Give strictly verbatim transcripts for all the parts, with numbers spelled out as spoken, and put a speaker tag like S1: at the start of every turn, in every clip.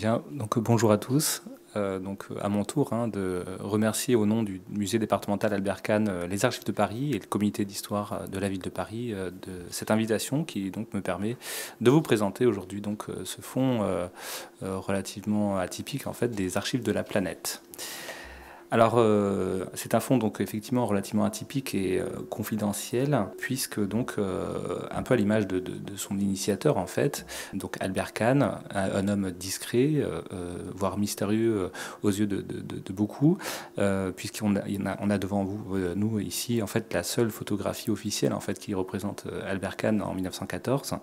S1: Bien, donc bonjour à tous. Euh, donc à mon tour hein, de remercier au nom du musée départemental Albert Kahn euh, les Archives de Paris et le comité d'histoire euh, de la ville de Paris euh, de cette invitation qui donc me permet de vous présenter aujourd'hui donc euh, ce fonds euh, euh, relativement atypique en fait des archives de la planète. Alors, euh, c'est un fonds donc effectivement relativement atypique et euh, confidentiel, puisque donc euh, un peu à l'image de, de, de son initiateur en fait, donc Albert Kahn, un, un homme discret, euh, voire mystérieux euh, aux yeux de, de, de, de beaucoup, euh, puisqu'on a, on a devant vous, euh, nous ici en fait la seule photographie officielle en fait qui représente Albert Kahn en mille neuf cent quatorze,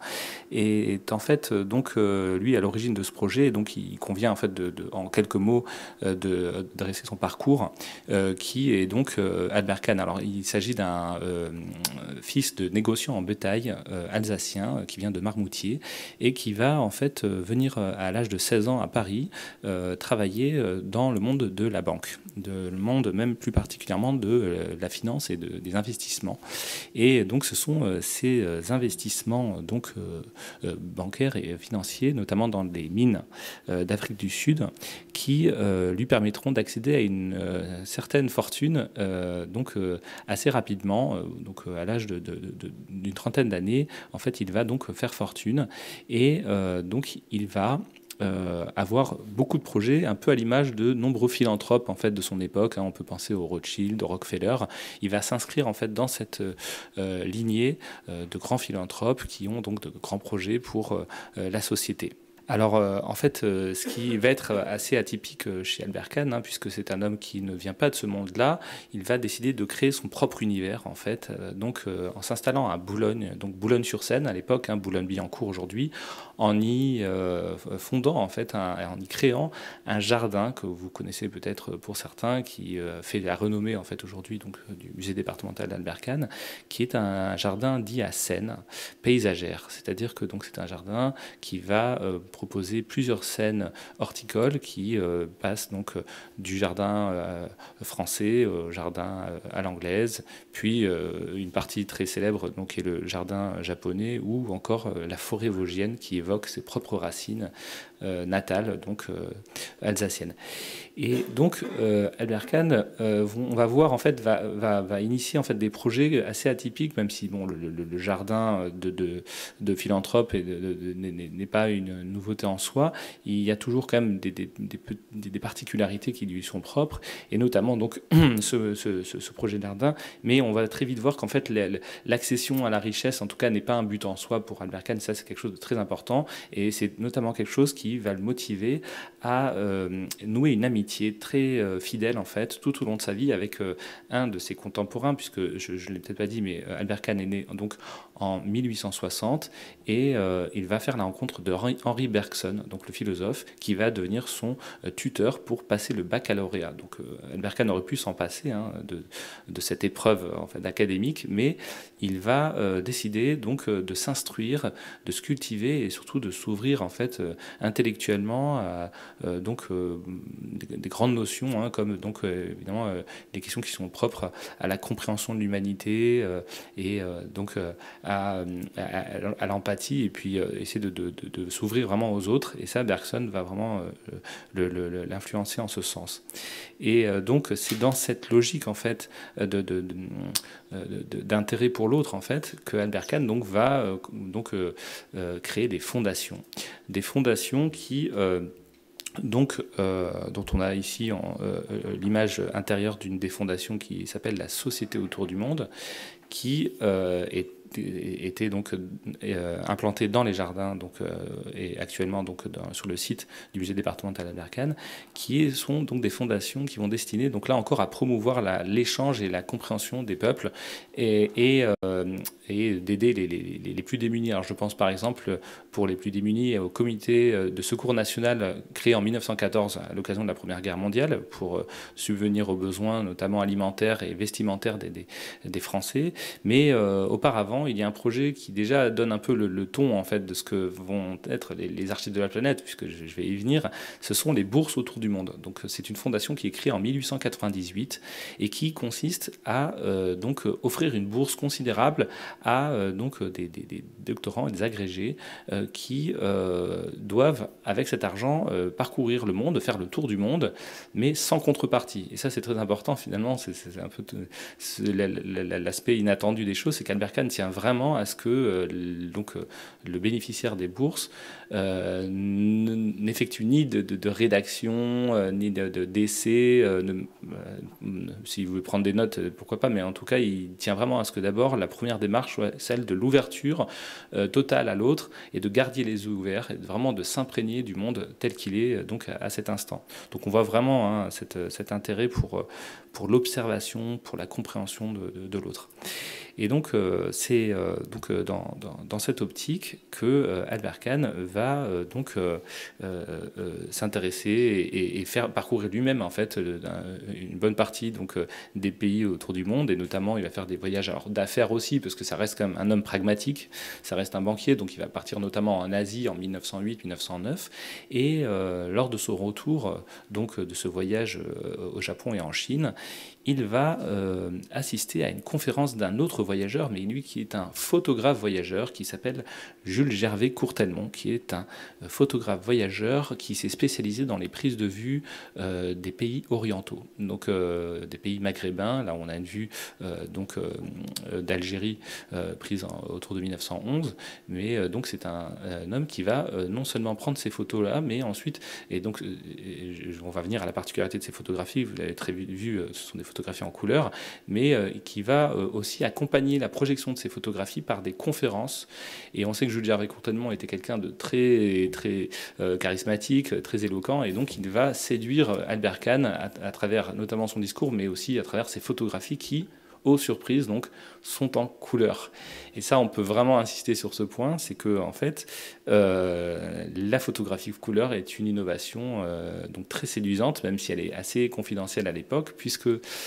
S1: et est en fait donc euh, lui à l'origine de ce projet, et donc il convient en fait de, de, en quelques mots euh, de dresser son parcours. Euh, qui est donc euh, Albert Kahn. Alors, il s'agit d'un euh, fils de négociant en bétail euh, alsacien euh, qui vient de Marmoutier et qui va en fait euh, venir euh, à l'âge de seize ans à Paris euh, travailler euh, dans le monde de la banque, de, le monde même plus particulièrement de euh, la finance et de, des investissements. Et donc, ce sont euh, ces euh, investissements donc euh, euh, bancaires et financiers, notamment dans les mines euh, d'Afrique du Sud, qui euh, lui permettront d'accéder à une euh, certaine fortune euh, donc euh, assez rapidement, euh, donc euh, à l'âge de, de, de, d'une trentaine d'années, en fait, il va donc faire fortune et euh, donc il va Euh, avoir beaucoup de projets, un peu à l'image de nombreux philanthropes en fait de son époque. Hein, on peut penser au Rothschild, au Rockefeller. Il va s'inscrire en fait dans cette euh, lignée euh, de grands philanthropes qui ont donc de grands projets pour euh, la société. Alors, euh, en fait, euh, ce qui va être assez atypique euh, chez Albert Kahn, hein, puisque c'est un homme qui ne vient pas de ce monde-là, il va décider de créer son propre univers, en fait, euh, donc euh, en s'installant à Boulogne, donc Boulogne-sur-Seine à l'époque, hein, Boulogne-Billancourt aujourd'hui, en y euh, fondant, en fait, un, en y créant un jardin que vous connaissez peut-être pour certains, qui euh, fait la renommée, en fait, aujourd'hui, donc du musée départemental d'Albert Kahn, qui est un jardin dit à scène paysagère, c'est-à-dire que donc c'est un jardin qui va euh, proposer plusieurs scènes horticoles qui euh, passent donc euh, du jardin euh, français au jardin euh, à l'anglaise, puis euh, une partie très célèbre donc est le jardin japonais ou encore euh, la forêt vosgienne qui évoque ses propres racines euh, natales donc euh, alsaciennes. Et donc euh, Albert Kahn, euh, on va voir en fait va, va, va initier en fait des projets assez atypiques, même si bon le, le, le jardin de, de, de philanthrope n'est pas une nouveauté en soi, il y a toujours quand même des, des, des, des particularités qui lui sont propres, et notamment donc ce, ce, ce projet de jardin. Mais on va très vite voir qu'en fait l'accession à la richesse, en tout cas, n'est pas un but en soi pour Albert Kahn. Ça, c'est quelque chose de très important, et c'est notamment quelque chose qui va le motiver à euh, nouer une amitié très euh, fidèle en fait tout au long de sa vie avec euh, un de ses contemporains, puisque je ne l'ai peut-être pas dit, mais Albert Kahn est né donc en mille huit cent soixante, et euh, il va faire la rencontre de Henri Bergson, donc le philosophe, qui va devenir son euh, tuteur pour passer le baccalauréat. Donc euh, Albert Kahn aurait pu s'en passer hein, de, de cette épreuve en fait, académique, mais il va euh, décider donc euh, de s'instruire, de se cultiver et surtout de s'ouvrir en fait euh, intellectuellement à euh, donc euh, des, des grandes notions hein, comme donc euh, évidemment euh, des questions qui sont propres à la compréhension de l'humanité euh, et euh, donc euh, à, à, à l'empathie, et puis euh, essayer de, de, de, de s'ouvrir vraiment aux autres, et ça Bergson va vraiment euh, l'influencer en ce sens. Et euh, donc c'est dans cette logique en fait de, de, de, de, d'intérêt pour l'autre en fait que Albert Kahn donc va euh, donc euh, euh, créer des fondations, des fondations qui euh, donc, euh, dont on a ici en, euh, l'image intérieure d'une des fondations qui s'appelle la Société autour du monde, qui euh, est était donc euh, implanté dans les jardins donc, euh, et actuellement donc, dans, sur le site du musée départemental Albert Kahn, qui sont donc des fondations qui vont destiner donc là encore à promouvoir l'échange et la compréhension des peuples et, et, euh, et d'aider les, les, les plus démunis. Alors je pense par exemple pour les plus démunis au comité de secours national créé en mille neuf cent quatorze à l'occasion de la Première Guerre mondiale pour subvenir aux besoins notamment alimentaires et vestimentaires des, des, des Français, mais euh, auparavant ans, il y a un projet qui déjà donne un peu le, le ton en fait de ce que vont être les, les archives de la planète, puisque je, je vais y venir. Ce sont les bourses autour du monde. Donc c'est une fondation qui est créée en mille huit cent quatre-vingt-dix-huit et qui consiste à euh, donc offrir une bourse considérable à euh, donc des, des, des doctorants et des agrégés euh, qui euh, doivent avec cet argent euh, parcourir le monde, faire le tour du monde, mais sans contrepartie. Et ça c'est très important finalement. C'est un peu l'aspect inattendu des choses, c'est qu'Albert Kahn tient vraiment à ce que euh, donc, euh, le bénéficiaire des bourses euh, n'effectue ni de, de, de rédaction, euh, ni de, de, d'essai. Euh, ne, euh, si vous voulez prendre des notes, pourquoi pas, mais en tout cas, il tient vraiment à ce que d'abord, la première démarche soit celle de l'ouverture euh, totale à l'autre et de garder les yeux ouverts, et vraiment de s'imprégner du monde tel qu'il est donc, à, à cet instant. Donc on voit vraiment hein, cette, cet intérêt pour, pour l'observation, pour la compréhension de, de, de l'autre. Et donc, euh, c'est euh, donc euh, dans, dans, dans cette optique que euh, Albert Kahn va euh, donc euh, euh, s'intéresser et, et faire parcourir lui-même en fait une bonne partie donc euh, des pays autour du monde, et notamment il va faire des voyages d'affaires aussi, parce que ça reste quand même un homme pragmatique, ça reste un banquier, donc il va partir notamment en Asie en mille neuf cent huit mille neuf cent neuf, et euh, lors de son retour donc de ce voyage euh, au Japon et en Chine, il va euh, assister à une conférence d'un autre voyageur, mais lui qui est un photographe voyageur, qui s'appelle Jules Gervais Courtelmont, qui est un photographe voyageur qui s'est spécialisé dans les prises de vue euh, des pays orientaux, donc euh, des pays maghrébins. Là, on a une vue euh, donc euh, d'Algérie euh, prise en, autour de mille neuf cent onze, mais euh, donc c'est un, un homme qui va euh, non seulement prendre ces photos-là, mais ensuite, et donc et on va venir à la particularité de ces photographies, vous l'avez très vu, ce sont des photographies en couleur, mais euh, qui va euh, aussi accompagner la projection de ces photographies par des conférences. Et on sait que Jules Gervais Courtelmont était quelqu'un de très, très euh, charismatique, très éloquent, et donc il va séduire Albert Kahn à, à travers notamment son discours, mais aussi à travers ses photographies qui, aux surprises, donc, sont en couleur. Et ça, on peut vraiment insister sur ce point, c'est que en fait, euh, la photographie couleur est une innovation euh, donc très séduisante, même si elle est assez confidentielle à l'époque, puisque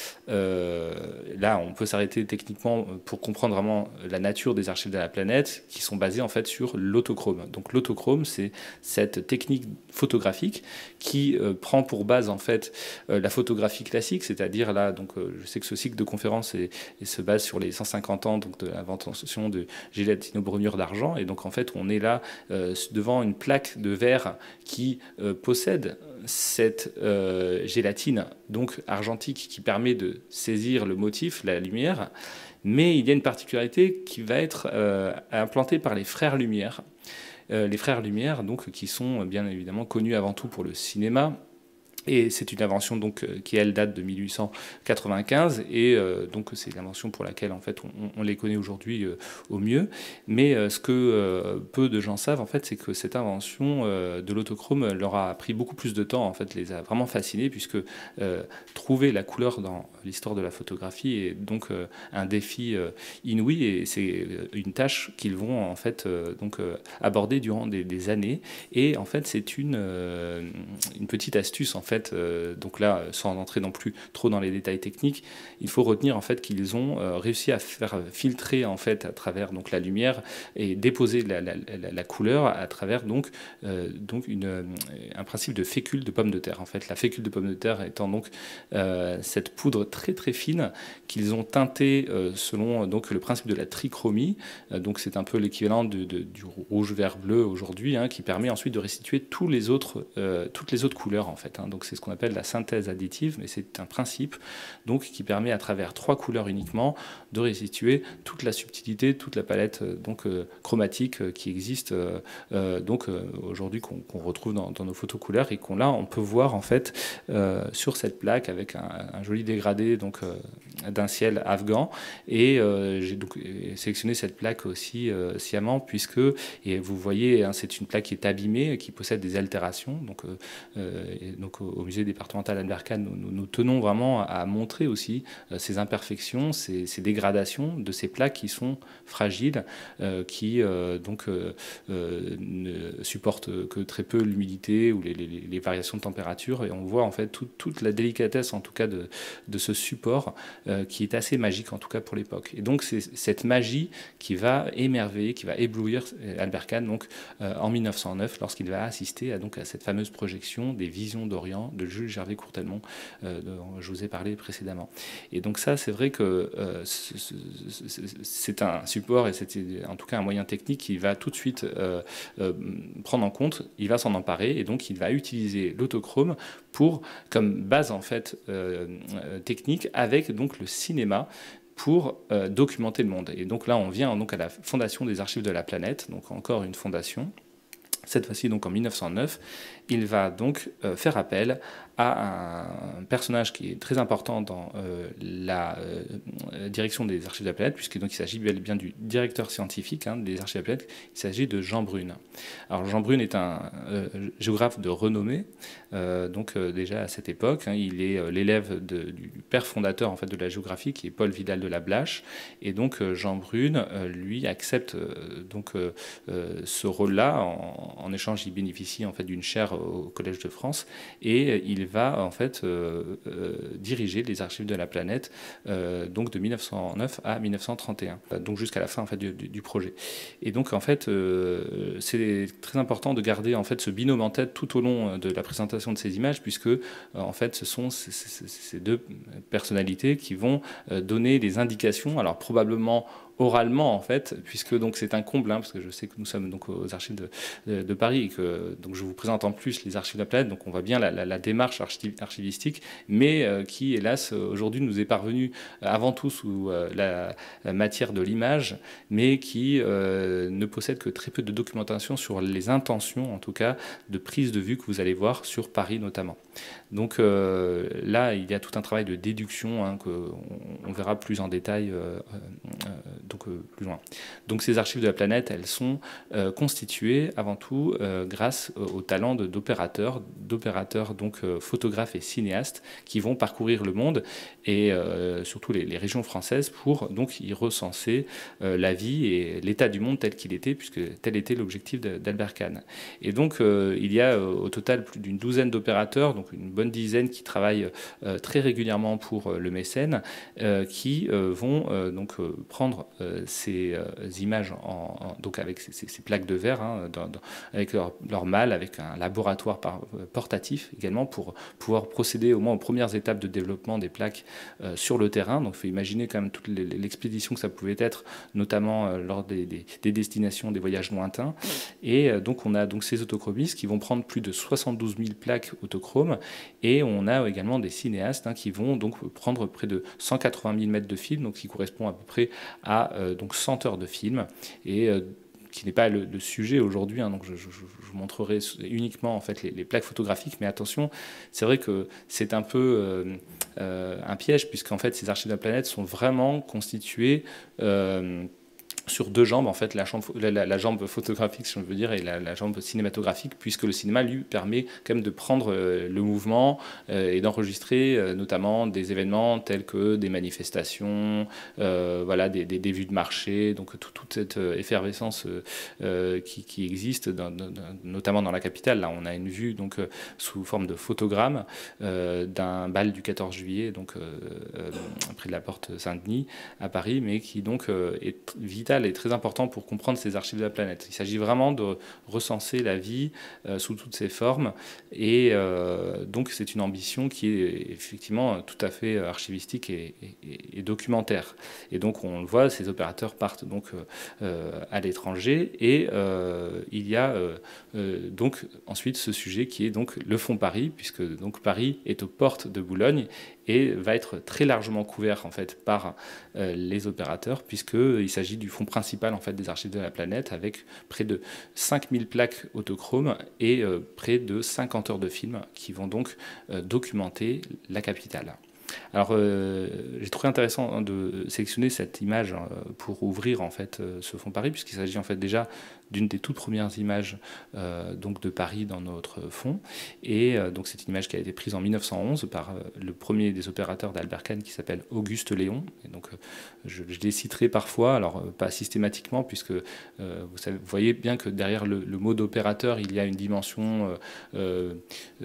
S1: euh, là, on peut s'arrêter techniquement pour comprendre vraiment la nature des archives de la planète, qui sont basées en fait sur l'autochrome. Donc l'autochrome, c'est cette technique photographique qui euh, prend pour base en fait euh, la photographie classique, c'est-à-dire là, donc euh, je sais que ce cycle de conférences est, et se base sur les cent cinquante ans donc, de l'invention de gélatino-bromure d'argent. Et donc, en fait, on est là euh, devant une plaque de verre qui euh, possède cette euh, gélatine donc argentique qui permet de saisir le motif, la lumière. Mais il y a une particularité qui va être euh, implantée par les frères Lumière. Euh, les frères Lumière, donc, qui sont bien évidemment connus avant tout pour le cinéma. Et c'est une invention donc, qui, elle, date de mille huit cent quatre-vingt-quinze, et euh, donc c'est l'invention pour laquelle en fait, on, on les connaît aujourd'hui euh, au mieux. Mais euh, ce que euh, peu de gens savent, en fait, c'est que cette invention euh, de l'autochrome leur a pris beaucoup plus de temps, en fait, les a vraiment fascinés, puisque euh, trouver la couleur dans l'histoire de la photographie est donc euh, un défi euh, inouï, et c'est une tâche qu'ils vont en fait euh, donc euh, aborder durant des, des années. Et en fait, c'est une, euh, une petite astuce en fait. Euh, donc là, sans entrer non plus trop dans les détails techniques, il faut retenir en fait qu'ils ont euh, réussi à faire filtrer en fait à travers donc la lumière et déposer la, la, la, la couleur à travers donc euh, donc une, euh, un principe de fécule de pomme de terre. En fait, la fécule de pomme de terre étant donc euh, cette poudre très très fine qu'ils ont teintée euh, selon donc le principe de la trichromie. Euh, donc c'est un peu l'équivalent de, de, du rouge, vert, bleu aujourd'hui, hein, qui permet ensuite de restituer tous les autres euh, toutes les autres couleurs en fait. Hein. Donc c'est ce qu'on appelle la synthèse additive, mais c'est un principe donc qui permet à travers trois couleurs uniquement de restituer toute la subtilité, toute la palette donc euh, chromatique euh, qui existe euh, euh, donc euh, aujourd'hui qu'on qu'on retrouve dans, dans nos photos couleurs, et qu'on là on peut voir en fait euh, sur cette plaque avec un, un joli dégradé donc euh, d'un ciel afghan. Et euh, j'ai donc sélectionné cette plaque aussi euh, sciemment, puisque et vous voyez hein, c'est une plaque qui est abîmée, qui possède des altérations donc euh, et donc au musée départemental Albert Kahn, nous, nous tenons vraiment à montrer aussi euh, ces imperfections, ces, ces dégradations de ces plaques qui sont fragiles, euh, qui euh, donc euh, euh, ne supportent que très peu l'humidité ou les, les, les variations de température. Et on voit en fait tout, toute la délicatesse en tout cas de, de ce support euh, qui est assez magique en tout cas pour l'époque. Et donc c'est cette magie qui va émerveiller, qui va éblouir Albert Kahn donc, euh, en mille neuf cent neuf lorsqu'il va assister à, donc, à cette fameuse projection des Visions d'Orient de Jules Gervais Courtelmont euh, dont je vous ai parlé précédemment. Et donc ça c'est vrai que euh, c'est un support et c'est en tout cas un moyen technique qui va tout de suite euh, euh, prendre en compte, il va s'en emparer et donc il va utiliser l'autochrome pour comme base en fait euh, technique avec donc le cinéma pour euh, documenter le monde. Et donc là, on vient donc à la Fondation des Archives de la Planète, donc encore une fondation. Cette fois-ci, donc en mille neuf cent neuf, il va donc euh, faire appel à un personnage qui est très important dans euh, la euh, direction des Archives de la Planète, puisqu'il s'agit bel et bien du directeur scientifique hein, des Archives de la Planète. Il s'agit de Jean Brune. Alors Jean Brune est un euh, géographe de renommée, euh, donc euh, déjà à cette époque, hein, il est euh, l'élève du père fondateur en fait de la géographie, qui est Paul Vidal de la Blache, et donc euh, Jean Brune, euh, lui, accepte euh, donc euh, euh, ce rôle-là. En, en échange, il bénéficie en fait d'une chaire au Collège de France, et il va en fait euh, euh, diriger les Archives de la Planète euh, donc de mille neuf cent neuf à mille neuf cent trente et un, donc jusqu'à la fin en fait du, du projet. Et donc en fait euh, c'est très important de garder en fait ce binôme en tête tout au long de la présentation de ces images, puisque euh, en fait ce sont ces, ces, ces deux personnalités qui vont euh, donner les indications, alors probablement oralement en fait, puisque donc c'est un comble, hein, parce que je sais que nous sommes donc aux Archives de, de, de Paris et que donc je vous présente en plus les Archives de la Planète, donc on voit bien la, la, la démarche archivistique, mais euh, qui hélas aujourd'hui nous est parvenue avant tout sous euh, la, la matière de l'image, mais qui euh, ne possède que très peu de documentation sur les intentions, en tout cas de prise de vue que vous allez voir sur Paris notamment. Donc euh, là il y a tout un travail de déduction hein, qu'on on verra plus en détail euh, euh, donc euh, plus loin. Donc ces Archives de la Planète, elles sont euh, constituées avant tout euh, grâce au, au talent d'opérateurs, d'opérateurs donc euh, photographes et cinéastes qui vont parcourir le monde et euh, surtout les, les régions françaises pour donc y recenser euh, la vie et l'état du monde tel qu'il était, puisque tel était l'objectif d'Albert Kahn. Et donc euh, il y a euh, au total plus d'une douzaine d'opérateurs, donc une bonne dizaine qui travaillent euh, très régulièrement pour euh, le mécène, euh, qui euh, vont euh, donc euh, prendre Euh, ces euh, images en, en, donc avec ces, ces plaques de verre, hein, dans, dans, avec leur, leur malle, avec un laboratoire par, euh, portatif également pour pouvoir procéder au moins aux premières étapes de développement des plaques euh, sur le terrain. Donc il faut imaginer quand même toute l'expédition que ça pouvait être, notamment euh, lors des, des, des destinations, des voyages lointains. Et euh, donc on a donc ces autochromistes qui vont prendre plus de soixante-douze mille plaques autochromes, et on a également des cinéastes hein, qui vont donc prendre près de cent quatre-vingt mille mètres de film, donc qui correspond à peu près à euh, donc cent heures de film, et euh, qui n'est pas le, le sujet aujourd'hui, hein, donc je, je, je vous montrerai uniquement en fait les, les plaques photographiques, mais attention, c'est vrai que c'est un peu euh, euh, un piège, puisqu'en fait ces Archives de la Planète sont vraiment constituées euh, sur deux jambes, en fait, la, chambre, la, la, la jambe photographique, si on veut dire, et la, la jambe cinématographique, puisque le cinéma, lui, permet quand même de prendre euh, le mouvement euh, et d'enregistrer euh, notamment des événements tels que des manifestations, euh, voilà, des, des, des vues de marché, donc tout, toute cette euh, effervescence euh, qui, qui existe, dans, dans, notamment dans la capitale. Là, on a une vue donc, euh, sous forme de photogramme euh, d'un bal du quatorze juillet, donc euh, euh, près de la porte Saint-Denis à Paris, mais qui donc euh, est vital est très important pour comprendre ces Archives de la Planète. Il s'agit vraiment de recenser la vie euh, sous toutes ses formes, et euh, donc c'est une ambition qui est effectivement tout à fait archivistique et, et, et documentaire. Et donc on le voit, ces opérateurs partent donc euh, à l'étranger, et euh, il y a euh, euh, donc ensuite ce sujet qui est donc le Fonds Paris, puisque donc Paris est aux portes de Boulogne et va être très largement couvert en fait par euh, les opérateurs, puisqu'il s'agit du fonds principal en fait des Archives de la Planète, avec près de cinq mille plaques autochromes et euh, près de cinquante heures de films qui vont donc euh, documenter la capitale. Alors, euh, j'ai trouvé intéressant de sélectionner cette image pour ouvrir en fait ce Fonds Paris, puisqu'il s'agit en fait déjà d'une des toutes premières images euh, donc de Paris dans notre fond. Et euh, donc c'est une image qui a été prise en mille neuf cent onze par euh, le premier des opérateurs d'Albert Kahn qui s'appelle Auguste Léon. Et donc euh, je, je les citerai parfois, alors euh, pas systématiquement, puisque euh, vous, savez, vous voyez bien que derrière le, le mot d'opérateur, il y a une dimension euh, euh,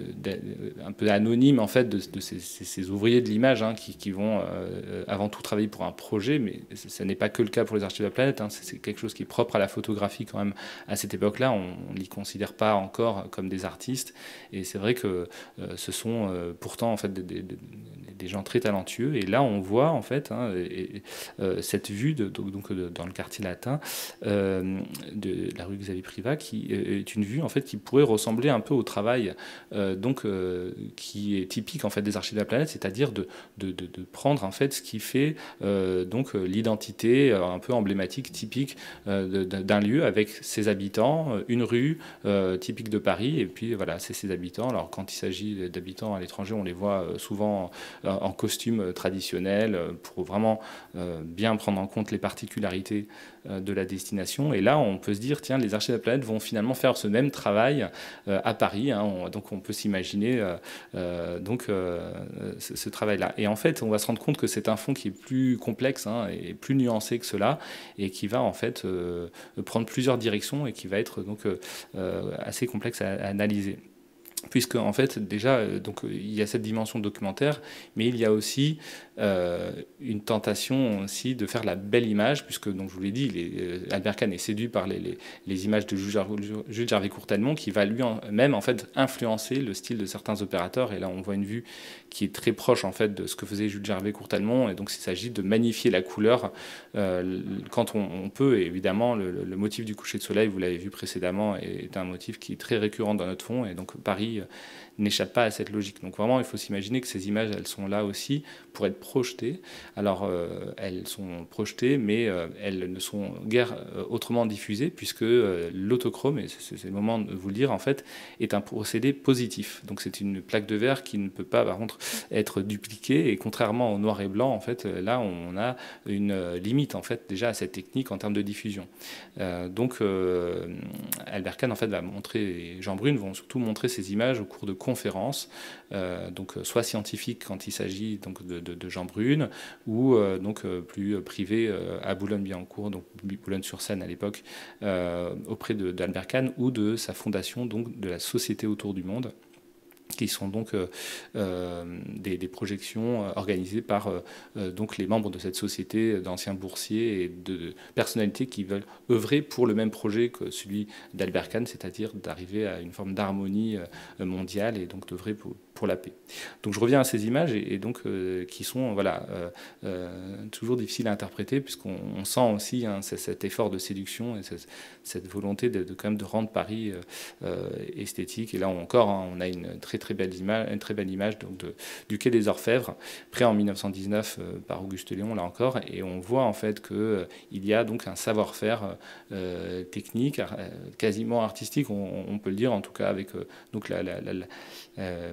S1: un peu anonyme en fait de, de ces, ces, ces ouvriers de l'image hein, qui, qui vont euh, avant tout travailler pour un projet, mais ce n'est pas que le cas pour les Archives de la planète, hein, c'est quelque chose qui est propre à la photographie quand même à cette époque-là, on ne les considère pas encore comme des artistes, et c'est vrai que euh, ce sont euh, pourtant en fait des, des, des gens très talentueux, et là on voit en fait hein, et, et, euh, cette vue de, donc, donc de, dans le quartier latin euh, de la rue Xavier Privat qui est une vue en fait qui pourrait ressembler un peu au travail euh, donc euh, qui est typique en fait des Archives de la planète, c'est-à-dire de, de, de, de prendre en fait ce qui fait euh, donc l'identité euh, un peu emblématique, typique euh, d'un lieu avec ses habitants, une rue euh, typique de Paris, et puis voilà, c'est ses habitants. Alors quand il s'agit d'habitants à l'étranger, on les voit euh, souvent en, en costume traditionnel pour vraiment euh, bien prendre en compte les particularités euh, de la destination. Et là, on peut se dire, tiens, les Archives de la planète vont finalement faire ce même travail euh, à Paris. Hein, on, donc on peut s'imaginer euh, euh, donc euh, ce, ce travail-là. Et en fait, on va se rendre compte que c'est un fond qui est plus complexe hein, et plus nuancé que cela, et qui va en fait euh, prendre plusieurs directions et qui va être donc euh, assez complexe à, à analyser. Puisque en fait déjà donc il y a cette dimension documentaire, mais il y a aussi euh, une tentation aussi de faire la belle image, puisque donc je vous l'ai dit, les, euh, Albert Kahn est séduit par les, les, les images de Jules Gervais Courtalmont, qui va lui-même en fait influencer le style de certains opérateurs. Et là on voit une vue qui est très proche en fait de ce que faisait Jules Gervais Courtalmont, et donc il s'agit de magnifier la couleur euh, quand on, on peut. Et évidemment le, le motif du coucher de soleil, vous l'avez vu précédemment, est un motif qui est très récurrent dans notre fond, et donc Paris n'échappe pas à cette logique. Donc vraiment, il faut s'imaginer que ces images, elles sont là aussi pour être projetées. Alors, euh, elles sont projetées, mais euh, elles ne sont guère euh, autrement diffusées, puisque euh, l'autochrome, et c'est le moment de vous le dire, en fait, est un procédé positif. Donc c'est une plaque de verre qui ne peut pas, par contre, être dupliquée. Et contrairement au noir et blanc, en fait, là, on a une limite, en fait, déjà à cette technique en termes de diffusion. Euh, donc, euh, Albert Kahn, en fait, va montrer, et Jean Brune vont surtout montrer ces images au cours de conférences, euh, donc soit scientifiques quand il s'agit donc de, de, de Jean Brune, ou euh, donc euh, plus privées euh, à Boulogne-Billancourt, donc Boulogne-sur-Seine à l'époque, euh, auprès d'Albert Kahn ou de sa fondation, donc de la Société autour du monde, qui sont donc euh, euh, des, des projections organisées par euh, donc les membres de cette société d'anciens boursiers et de, de personnalités qui veulent œuvrer pour le même projet que celui d'Albert Kahn, c'est-à-dire d'arriver à une forme d'harmonie euh, mondiale et donc d'œuvrer pour, pour la paix. Donc je reviens à ces images et, et donc euh, qui sont voilà euh, euh, toujours difficiles à interpréter, puisqu'on sent aussi hein, cet effort de séduction et cette, cette volonté de, de quand même de rendre Paris euh, esthétique. Et là encore, hein, on a une très très belle image, une très belle image donc de, du quai des Orfèvres, pris en mille neuf cent dix-neuf euh, par Auguste Léon là encore, et on voit en fait que euh, il y a donc un savoir-faire euh, technique, euh, quasiment artistique, on, on peut le dire en tout cas, avec euh, donc la, la, la, la, euh,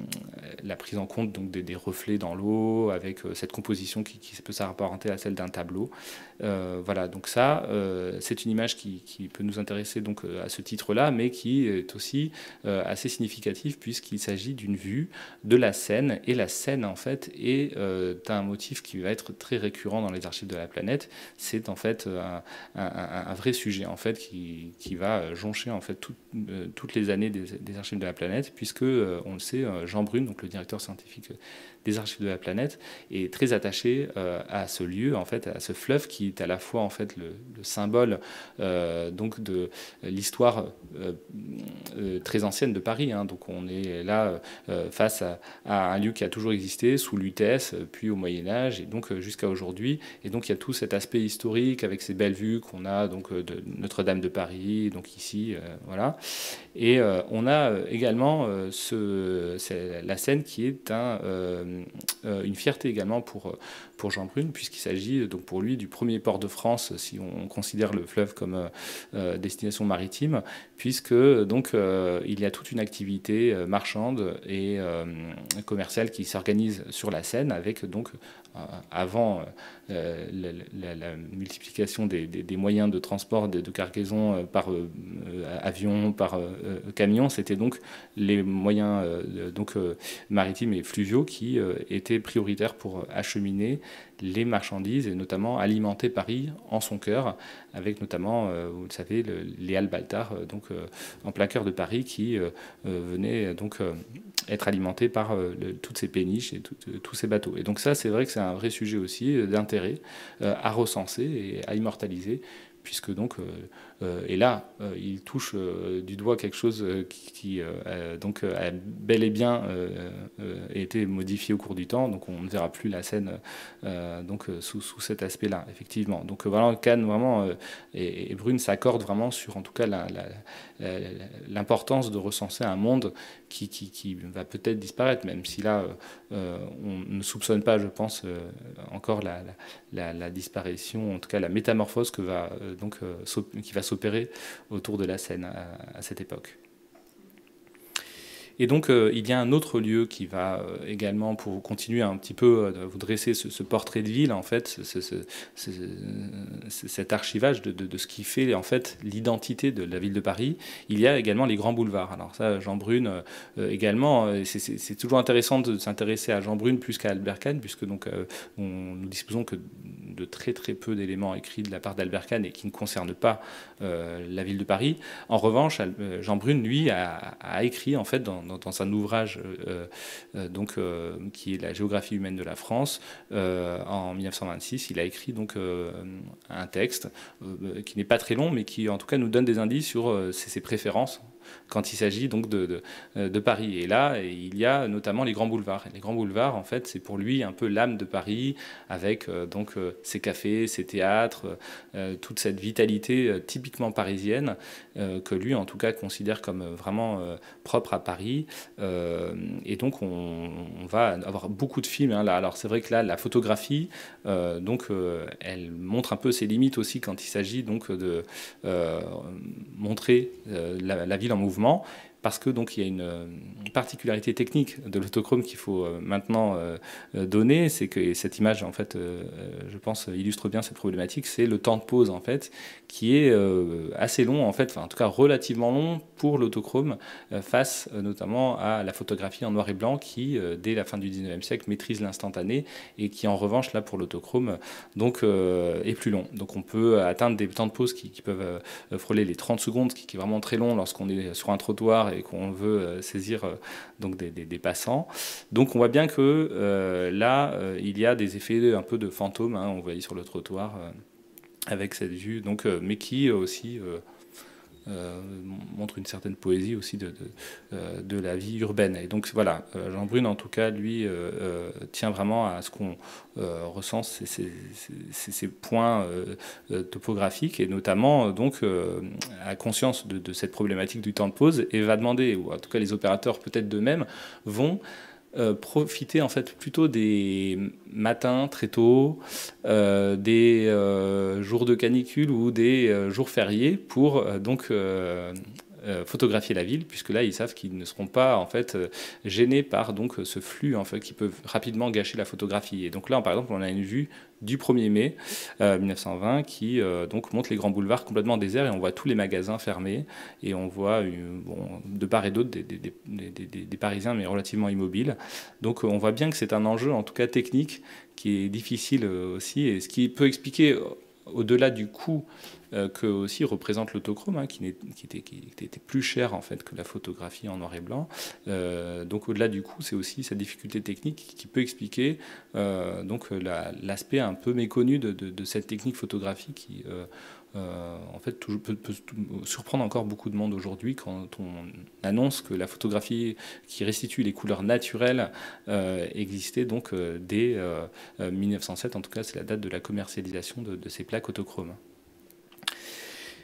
S1: la prise en compte donc des, des reflets dans l'eau, avec euh, cette composition qui, qui peut s'apparenter à celle d'un tableau. Euh, voilà, donc ça, euh, c'est une image qui, qui peut nous intéresser donc à ce titre-là, mais qui est aussi euh, assez significative puisqu'il s'agit d'une vue de la Seine, et la Seine en fait est euh, un motif qui va être très récurrent dans les Archives de la planète. C'est en fait un, un, un vrai sujet en fait qui, qui va joncher en fait tout, euh, toutes les années des, des Archives de la planète, puisque euh, on le sait, Jean Brune, donc le directeur scientifique des Archives de la planète, est très attaché euh, à ce lieu, en fait, à ce fleuve qui est à la fois en fait le, le symbole euh, donc de l'histoire euh, euh, très ancienne de Paris. Hein. Donc on est là euh, face à, à un lieu qui a toujours existé sous Lutèce, puis au Moyen Âge et donc jusqu'à aujourd'hui. Et donc il y a tout cet aspect historique avec ces belles vues qu'on a donc de Notre-Dame de Paris, donc ici, euh, voilà. Et euh, on a également euh, ce, c'est la Seine qui est un, euh, une fierté également pour, pour Jean Brune, puisqu'il s'agit donc pour lui du premier port de France, si on considère le fleuve comme euh, destination maritime, puisque donc euh, il y a toute une activité marchande et euh, commerciale qui s'organise sur la Seine, avec donc euh, avant euh, la, la, la multiplication des, des, des moyens de transport, de, de cargaison par euh, avion, par euh, camion, c'était donc les moyens euh, donc, euh, maritimes et fluviaux qui euh, étaient prioritaires pour acheminer les marchandises et notamment alimenter Paris en son cœur, avec notamment, euh, vous le savez, le, les halles Baltard, euh, donc euh, en plein cœur de Paris, qui euh, euh, venaient donc euh, être alimentés par euh, le, toutes ces péniches et tout, euh, tous ces bateaux. Et donc ça, c'est vrai que c'est un vrai sujet aussi euh, d'intérêt euh, à recenser et à immortaliser, puisque donc, euh, euh, et là, euh, il touche euh, du doigt quelque chose euh, qui, qui euh, donc, a bel et bien euh, euh, été modifié au cours du temps, donc on ne verra plus la Seine euh, donc, sous, sous cet aspect-là, effectivement. Donc voilà, Cannes, vraiment, euh, et, et Brune s'accorde vraiment sur, en tout cas, l'importance de recenser un monde qui, qui, qui va peut-être disparaître, même si là, euh, on ne soupçonne pas, je pense, euh, encore la, la, la disparition, en tout cas la métamorphose que va, euh, donc, euh, qui va s'opérer autour de la Seine à, à cette époque. Et donc, euh, il y a un autre lieu qui va euh, également, pour continuer un petit peu à vous dresser ce, ce portrait de ville, en fait, ce, ce, ce, ce, cet archivage de, de, de ce qui fait en fait l'identité de la ville de Paris. Il y a également les grands boulevards. Alors ça, Jean Brune euh, également, c'est toujours intéressant de s'intéresser à Jean Brune plus qu'à Albert Kahn, puisque donc euh, on, nous disposons que de très très peu d'éléments écrits de la part d'Albert Kahn et qui ne concernent pas euh, la ville de Paris. En revanche, Jean Brune, lui, a, a écrit en fait dans Dans, dans un ouvrage euh, euh, donc, euh, qui est la géographie humaine de la France euh, en mille neuf cent vingt-six. Il a écrit donc, euh, un texte euh, qui n'est pas très long, mais qui en tout cas nous donne des indices sur euh, ses, ses préférences quand il s'agit donc de, de, de Paris. Et là, il y a notamment les grands boulevards. Et les grands boulevards, en fait, c'est pour lui un peu l'âme de Paris, avec euh, donc euh, ses cafés, ses théâtres, euh, toute cette vitalité euh, typiquement parisienne euh, que lui, en tout cas, considère comme vraiment euh, propre à Paris. Euh, et donc, on, on va avoir beaucoup de films hein, là. Alors, c'est vrai que là, la photographie, euh, donc, euh, elle montre un peu ses limites aussi quand il s'agit donc de euh, montrer euh, la, la ville en mouvement, parce que donc il y a une, une particularité technique de l'autochrome qu'il faut euh, maintenant euh, donner, c'est que cette image en fait, euh, je pense, illustre bien cette problématique, c'est le temps de pause en fait, qui est euh, assez long en fait, enfin, en tout cas relativement long pour l'autochrome euh, face euh, notamment à la photographie en noir et blanc qui, euh, dès la fin du dix-neuvième siècle, maîtrise l'instantané et qui en revanche là pour l'autochrome donc euh, est plus long. Donc on peut atteindre des temps de pause qui, qui peuvent euh, frôler les trente secondes, qui, qui est vraiment très long lorsqu'on est sur un trottoir et qu'on veut euh, saisir euh, donc des, des, des passants. Donc on voit bien que euh, là, euh, il y a des effets un peu de fantôme, hein, on voyait sur le trottoir, euh, avec cette vue, donc, euh, mais qui aussi euh, euh, montre une certaine poésie aussi de, de, euh, de la vie urbaine. Et donc voilà, euh, Jean Brune, en tout cas, lui, euh, euh, tient vraiment à ce qu'on euh, recense ces, ces, ces, ces points euh, topographiques, et notamment, donc, euh, a conscience de, de cette problématique du temps de pause, et va demander, ou en tout cas les opérateurs peut-être d'eux-mêmes, vont Euh, profiter en fait plutôt des matins très tôt, euh, des euh, jours de canicule ou des euh, jours fériés pour euh, donc euh, euh, photographier la ville, puisque là ils savent qu'ils ne seront pas en fait euh, gênés par donc ce flux en fait qui peut rapidement gâcher la photographie. Et donc là par exemple on a une vue du premier mai euh, mille neuf cent vingt qui euh, donc montre les grands boulevards complètement déserts, et on voit tous les magasins fermés, et on voit une, bon, de part et d'autre des, des, des, des, des Parisiens mais relativement immobiles. Donc on voit bien que c'est un enjeu en tout cas technique qui est difficile aussi, et ce qui peut expliquer au-delà du coût euh, que aussi représente l'autochrome, hein, qui, qui, était, qui était plus cher en fait que la photographie en noir et blanc. Euh, donc au-delà du coût, c'est aussi sa difficulté technique qui peut expliquer euh, donc l'aspect un peu méconnu de, de, de cette technique photographique qui euh, Euh, en fait, tout, peut, peut surprendre encore beaucoup de monde aujourd'hui quand on annonce que la photographie qui restitue les couleurs naturelles euh, existait donc euh, dès euh, mille neuf cent sept. En tout cas, c'est la date de la commercialisation de, de ces plaques autochromes.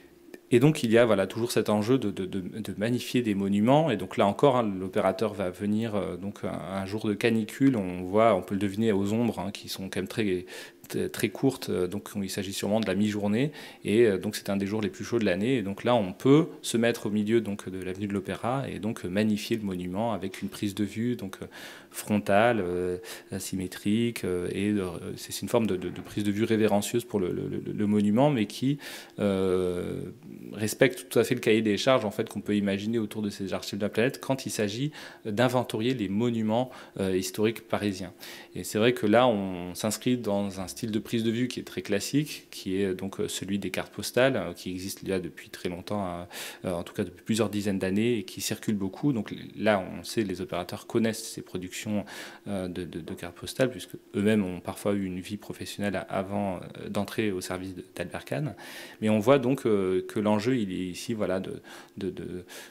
S1: Et donc il y a voilà, toujours cet enjeu de, de, de, de magnifier des monuments. Et donc là encore, hein, l'opérateur va venir euh, donc un, un jour de canicule. On voit, on peut le deviner aux ombres, hein, qui sont quand même très très courte, donc il s'agit sûrement de la mi-journée, et donc c'est un des jours les plus chauds de l'année, et donc là on peut se mettre au milieu donc de l'avenue de l'Opéra et donc magnifier le monument avec une prise de vue donc frontale, euh, asymétrique, euh, et euh, c'est une forme de, de, de prise de vue révérencieuse pour le, le, le monument, mais qui euh, respecte tout à fait le cahier des charges en fait qu'on peut imaginer autour de ces archives de la planète quand il s'agit d'inventorier les monuments euh, historiques parisiens. Et c'est vrai que là on s'inscrit dans un style de prise de vue qui est très classique, qui est donc celui des cartes postales, qui existe là depuis très longtemps, en tout cas depuis plusieurs dizaines d'années, et qui circule beaucoup. Donc là, on sait, les opérateurs connaissent ces productions de, de, de cartes postales, puisque eux-mêmes ont parfois eu une vie professionnelle avant d'entrer au service d'Albert Kahn. Mais on voit donc que l'enjeu, il est ici, voilà, de, de, de,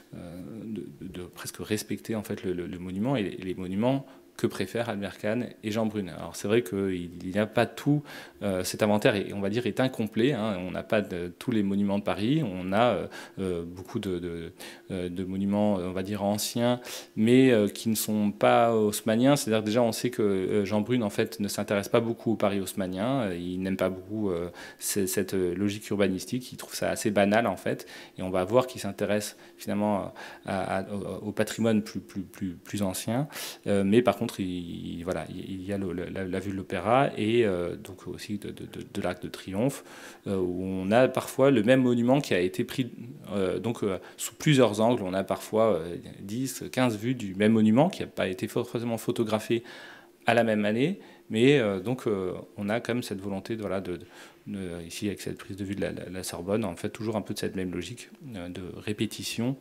S1: de, de presque respecter en fait le, le, le monument, et les monuments que préfèrent Albert Kahn et Jean Brune. Alors c'est vrai qu'il n'y a pas tout, euh, cet inventaire est, on va dire, est incomplet, hein. On n'a pas de, tous les monuments de Paris, on a euh, beaucoup de, de, de monuments, on va dire, anciens, mais euh, qui ne sont pas haussmanniens. C'est-à-dire déjà on sait que euh, Jean Brune en fait ne s'intéresse pas beaucoup au Paris haussmannien, il n'aime pas beaucoup euh, cette logique urbanistique, il trouve ça assez banal en fait, et on va voir qu'il s'intéresse finalement à, à, au patrimoine plus, plus, plus, plus ancien, euh, mais par contre Il, voilà, il y a le, la, la vue de l'Opéra et euh, donc aussi de, de, de, de l'Arc de Triomphe, euh, où on a parfois le même monument qui a été pris euh, donc, euh, sous plusieurs angles. On a parfois euh, dix, quinze vues du même monument qui n'a pas été forcément photographié à la même année, mais euh, donc euh, on a quand même cette volonté de, voilà, de, de, de, ici avec cette prise de vue de la, la, la Sorbonne, en fait toujours un peu de cette même logique euh, de répétition.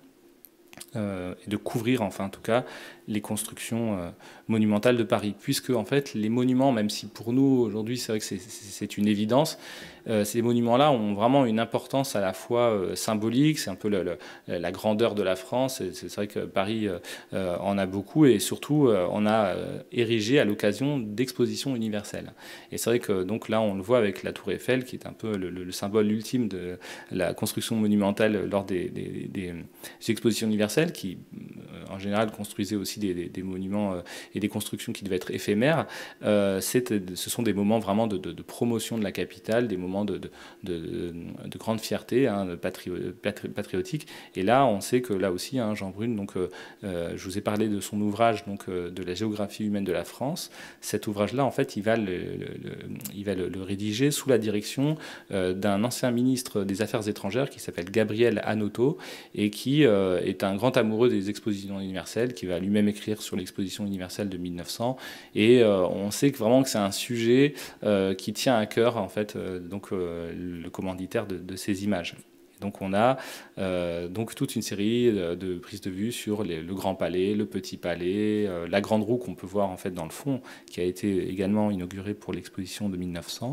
S1: Euh, et de couvrir, enfin en tout cas, les constructions euh, monumentales de Paris. Puisque, en fait, les monuments, même si pour nous, aujourd'hui, c'est vrai que c'est une évidence, euh, ces monuments-là ont vraiment une importance à la fois euh, symbolique, c'est un peu le, le, la grandeur de la France, c'est vrai que Paris euh, en a beaucoup, et surtout, euh, on a euh, érigé à l'occasion d'expositions universelles. Et c'est vrai que, donc là, on le voit avec la Tour Eiffel, qui est un peu le, le, le symbole ultime de la construction monumentale lors des, des, des, des expositions universelles, qui en général construisait aussi des, des, des monuments euh, et des constructions qui devaient être éphémères. Euh, ce sont des moments vraiment de, de, de promotion de la capitale, des moments de, de, de, de grande fierté, hein, patri, patri, patriotique. Et là, on sait que là aussi, hein, Jean Brune, donc, euh, je vous ai parlé de son ouvrage donc, euh, de la géographie humaine de la France. Cet ouvrage-là, en fait, il va le, le, le, il va le, le rédiger sous la direction euh, d'un ancien ministre des Affaires étrangères qui s'appelle Gabriel Hanotaux et qui euh, est un grand amoureux des expositions universelles, qui va lui-même écrire sur l'exposition universelle de mille neuf cents. Et euh, on sait que vraiment que c'est un sujet euh, qui tient à cœur, en fait, euh, donc, euh, le commanditaire de, de ces images. Donc on a euh, donc toute une série de, de prises de vue sur les, le Grand Palais, le Petit Palais, euh, la Grande Roue qu'on peut voir en fait dans le fond, qui a été également inaugurée pour l'exposition de mille neuf cents.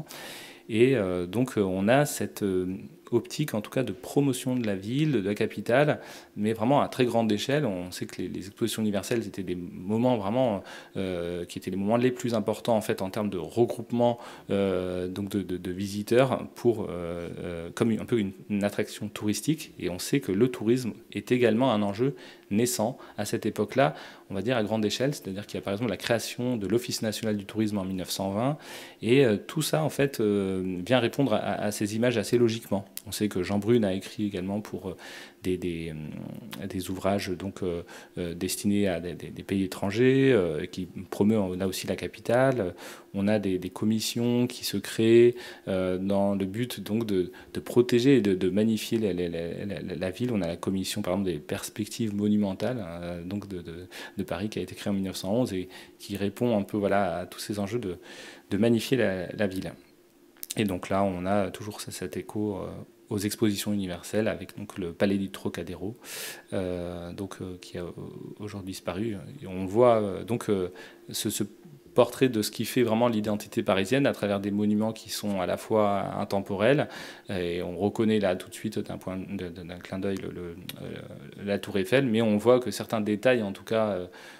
S1: Et euh, donc on a cette euh, optique en tout cas de promotion de la ville, de la capitale, mais vraiment à très grande échelle. On sait que les, les expositions universelles étaient des moments vraiment euh, qui étaient les moments les plus importants en fait en termes de regroupement euh, donc de, de, de visiteurs pour euh, euh, comme un peu une, une attraction touristique. Et on sait que le tourisme est également un enjeu naissant à cette époque-là, on va dire à grande échelle, c'est-à-dire qu'il y a par exemple la création de l'Office national du tourisme en mille neuf cent vingt, et euh, tout ça en fait euh, vient répondre à, à ces images assez logiquement. On sait que Jean Brune a écrit également pour euh, des, des, euh, des ouvrages donc, euh, euh, destinés à des, des, des pays étrangers, euh, qui promeut là aussi la capitale. On a des, des commissions qui se créent euh, dans le but donc de, de protéger et de, de magnifier la, la, la, la ville. On a la commission par exemple des perspectives monumentales euh, donc de, de, de Paris qui a été créée en mille neuf cent onze et qui répond un peu voilà, à tous ces enjeux de, de magnifier la, la ville. Et donc là, on a toujours cet écho euh, aux expositions universelles avec donc, le Palais du Trocadéro, euh, donc, euh, qui a aujourd'hui disparu. Et on voit euh, donc euh, ce, ce portrait de ce qui fait vraiment l'identité parisienne à travers des monuments qui sont à la fois intemporels, et on reconnaît là tout de suite d'un point d'un clin d'œil le, le, la Tour Eiffel, mais on voit que certains détails en tout cas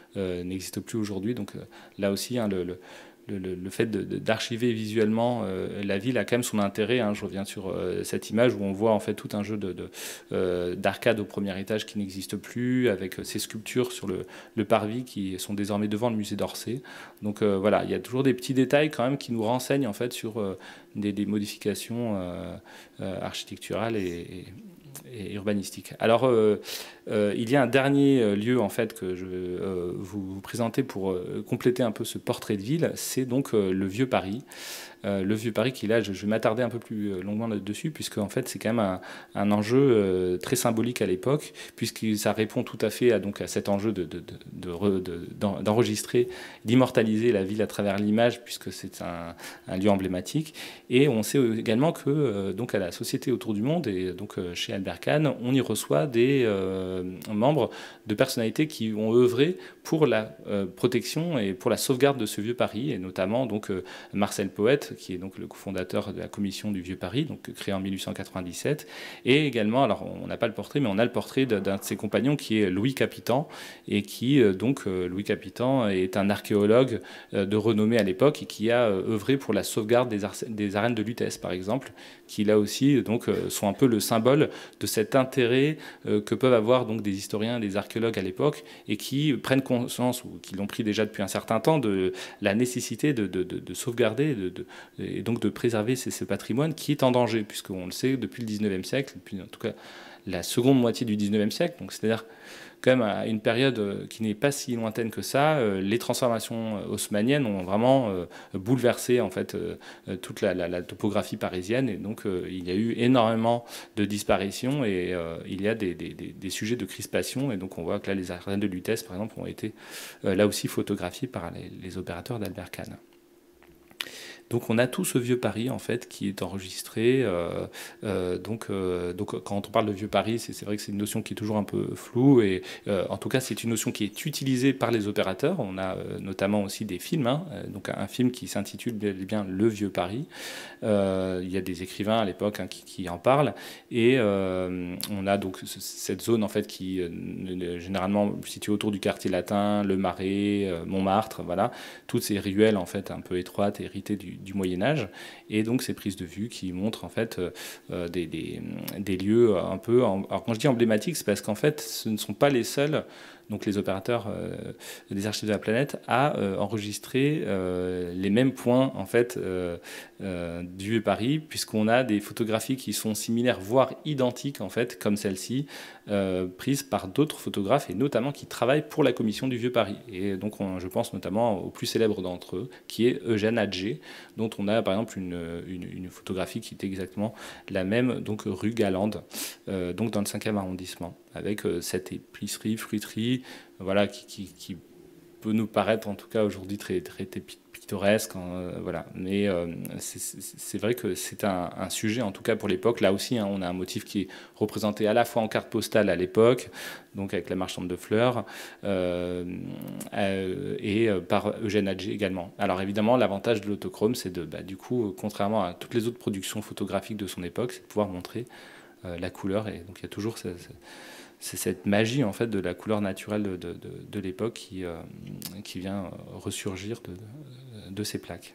S1: euh, n'existe plus aujourd'hui. Donc euh, là aussi, hein, le, le Le, le, le fait d'archiver visuellement euh, la ville a quand même son intérêt. Hein. Je reviens sur euh, cette image où on voit en fait tout un jeu de, de, euh, d'arcade au premier étage qui n'existe plus, avec ces sculptures sur le, le parvis qui sont désormais devant le musée d'Orsay. Donc euh, voilà, il y a toujours des petits détails quand même qui nous renseignent en fait sur euh, des, des modifications euh, euh, architecturales et, et et urbanistique. Alors, euh, euh, il y a un dernier lieu en fait que je vais euh, vous, vous présenter pour euh, compléter un peu ce portrait de ville, c'est donc euh, le Vieux Paris. Euh, le Vieux Paris, qui là, je, je vais m'attarder un peu plus longuement là-dessus, puisque en fait, c'est quand même un, un enjeu euh, très symbolique à l'époque, puisque ça répond tout à fait à, donc, à cet enjeu de, de, de, de, d'enregistrer, d'immortaliser la ville à travers l'image, puisque c'est un, un lieu emblématique. Et on sait également que euh, donc à la Société autour du monde, et donc euh, chez Albert Kahn, on y reçoit des euh, membres de personnalités qui ont œuvré pour la euh, protection et pour la sauvegarde de ce Vieux Paris, et notamment donc euh, Marcel Poët, qui est donc le cofondateur de la commission du Vieux Paris, donc créée en mille huit cent quatre-vingt-dix-sept, et également, alors on n'a pas le portrait, mais on a le portrait d'un de ses compagnons qui est Louis Capitan, et qui donc Louis Capitan est un archéologue de renommée à l'époque et qui a œuvré pour la sauvegarde des, des arènes de Lutèce, par exemple, qui là aussi donc sont un peu le symbole de cet intérêt que peuvent avoir donc des historiens, des archéologues à l'époque, et qui prennent conscience, ou qui l'ont pris déjà depuis un certain temps, de la nécessité de, de, de, de sauvegarder de, de, et donc de préserver ce, ce patrimoine qui est en danger, puisqu'on le sait depuis le dix-neuvième siècle, depuis en tout cas la seconde moitié du dix-neuvième siècle, donc c'est-à-dire quand même à une période qui n'est pas si lointaine que ça, les transformations haussmanniennes ont vraiment bouleversé en fait toute la, la, la topographie parisienne, et donc il y a eu énormément de disparitions, et euh, il y a des, des, des sujets de crispation, et donc on voit que là les arènes de Lutèce par exemple ont été euh, là aussi photographiées par les, les opérateurs d'Albert Kahn. Donc on a tout ce Vieux Paris en fait qui est enregistré. Euh, euh, donc, euh, donc quand on parle de Vieux Paris, c'est vrai que c'est une notion qui est toujours un peu floue, et euh, en tout cas c'est une notion qui est utilisée par les opérateurs. On a euh, notamment aussi des films, hein, donc un film qui s'intitule bien Le Vieux Paris. Euh, il y a des écrivains à l'époque hein, qui, qui en parlent, et euh, on a donc cette zone en fait qui euh, généralement située autour du quartier latin, le Marais, euh, Montmartre, voilà, toutes ces ruelles en fait un peu étroites, héritées du du Moyen-Âge, et donc ces prises de vue qui montrent en fait euh, des, des, des lieux un peu... Alors quand je dis emblématiques, c'est parce qu'en fait ce ne sont pas les seuls, donc les opérateurs euh, des archives de la planète, à euh, enregistrer euh, les mêmes points en fait euh, euh, du Vieux Paris, puisqu'on a des photographies qui sont similaires, voire identiques en fait, comme celle-ci, euh, prises par d'autres photographes, et notamment qui travaillent pour la commission du Vieux Paris. Et donc on, je pense notamment au plus célèbre d'entre eux, qui est Eugène Atget, dont on a par exemple une, une, une photographie qui est exactement la même, donc rue Galande, euh, donc dans le cinquième arrondissement, avec euh, cette épicerie, fruiterie, voilà, qui, qui, qui peut nous paraître en tout cas aujourd'hui très, très, très pittoresque, hein, voilà. Mais euh, c'est vrai que c'est un, un sujet, en tout cas pour l'époque. Là aussi, hein, on a un motif qui est représenté à la fois en carte postale à l'époque, donc avec la marchande de fleurs, euh, euh, et par Eugène Atget également. Alors évidemment, l'avantage de l'autochrome, c'est de, bah, du coup, contrairement à toutes les autres productions photographiques de son époque, c'est de pouvoir montrer euh, la couleur, et donc il y a toujours ce, ce, c'est cette magie en fait de la couleur naturelle de, de, de, de l'époque qui, euh, qui vient ressurgir de, de, de ces plaques.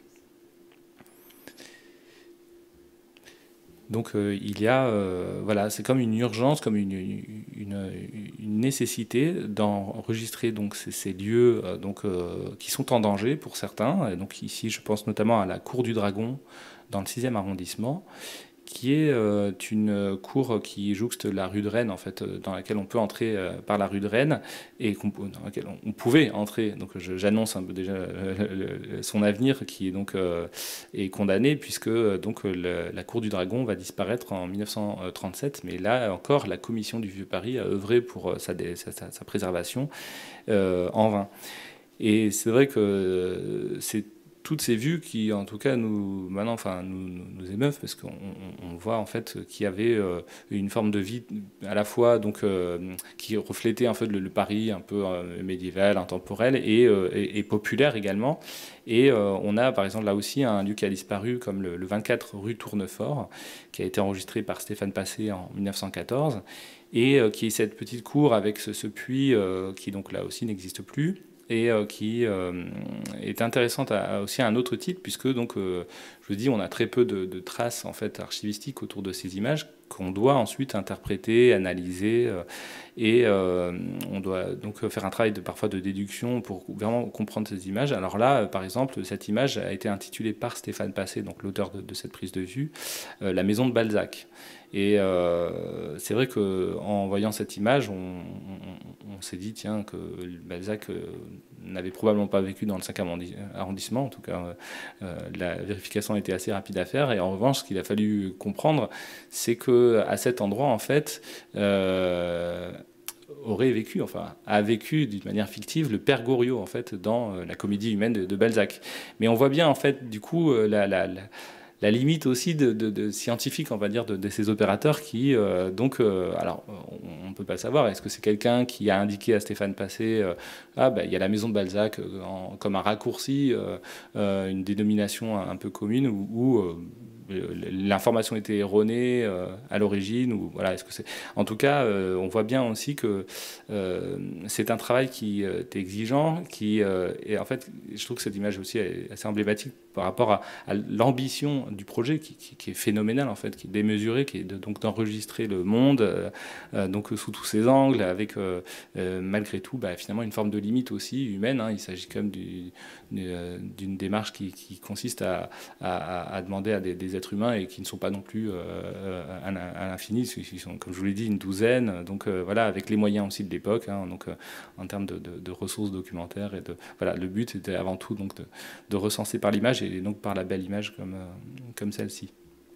S1: Donc euh, il y a, euh, voilà, c'est comme une urgence, comme une, une, une nécessité d'enregistrer donc ces, ces lieux euh, donc euh, qui sont en danger pour certains. Et donc ici, je pense notamment à la Cour du Dragon dans le sixième arrondissement, qui est euh, une cour qui jouxte la rue de Rennes, en fait, dans laquelle on peut entrer euh, par la rue de Rennes, et dans laquelle on, on pouvait entrer. Donc j'annonce un peu déjà euh, le, le, son avenir, qui est donc euh, est condamné, puisque donc le, la cour du Dragon va disparaître en mille neuf cent trente-sept. Mais là encore, la commission du Vieux Paris a œuvré pour sa, sa, sa préservation euh, en vain. Et c'est vrai que c'est toutes ces vues qui, en tout cas, nous, maintenant, enfin, nous, nous émeuvent, parce qu'on on voit en fait qu'il y avait euh, une forme de vie à la fois donc euh, qui reflétait un peu le, le Paris un peu euh, médiéval, intemporel, et, euh, et, et populaire également. Et euh, on a par exemple là aussi un lieu qui a disparu, comme le, le vingt-quatre rue Tournefort, qui a été enregistré par Stéphane Passé en mille neuf cent quatorze, et euh, qui est cette petite cour avec ce, ce puits euh, qui donc là aussi n'existe plus, et euh, qui euh, est intéressante à, à aussi à un autre titre, puisque donc, euh, je vous dis, on a très peu de, de traces en fait archivistiques autour de ces images qu'on doit ensuite interpréter, analyser, euh, et euh, on doit donc faire un travail de, parfois de déduction pour vraiment comprendre ces images. Alors là, par exemple, cette image a été intitulée par Stéphane Passé, donc l'auteur de, de cette prise de vue, euh, La maison de Balzac. Et euh, c'est vrai qu'en voyant cette image, on, on, on s'est dit tiens, que Balzac euh, n'avait probablement pas vécu dans le cinquième arrondissement. En tout cas, euh, la vérification a été assez rapide à faire. Et en revanche, ce qu'il a fallu comprendre, c'est qu'à cet endroit, en fait, euh, aurait vécu, enfin, a vécu d'une manière fictive le père Goriot, en fait, dans la comédie humaine de, de Balzac. Mais on voit bien, en fait, du coup, la... la, la la limite aussi de, de, de scientifique, on va dire, de, de ces opérateurs qui, euh, donc, euh, alors, on ne peut pas savoir, est-ce que c'est quelqu'un qui a indiqué à Stéphane Passé, euh, ah, ben, il y a la maison de Balzac euh, en, comme un raccourci, euh, euh, une dénomination un, un peu commune, ou, ou euh, l'information était erronée euh, à l'origine, ou voilà, est-ce que c'est... En tout cas, euh, on voit bien aussi que euh, c'est un travail qui euh, est exigeant, qui, euh, et en fait, je trouve que cette image aussi est assez emblématique par rapport à, à l'ambition du projet qui, qui, qui est phénoménale en fait, qui est démesurée, qui est de, donc d'enregistrer le monde euh, euh, donc sous tous ses angles, avec euh, euh, malgré tout bah, finalement une forme de limite aussi humaine. Hein. Il s'agit quand même du, d'une démarche qui, qui consiste à, à, à demander à des, des êtres humains et qui ne sont pas non plus euh, à, à l'infini, ils sont comme je vous l'ai dit une douzaine, donc euh, voilà, avec les moyens aussi de l'époque, hein, donc euh, en termes de, de, de ressources documentaires et de voilà, le but était avant tout donc de, de recenser par l'image et donc par la belle image comme, euh, comme celle-ci.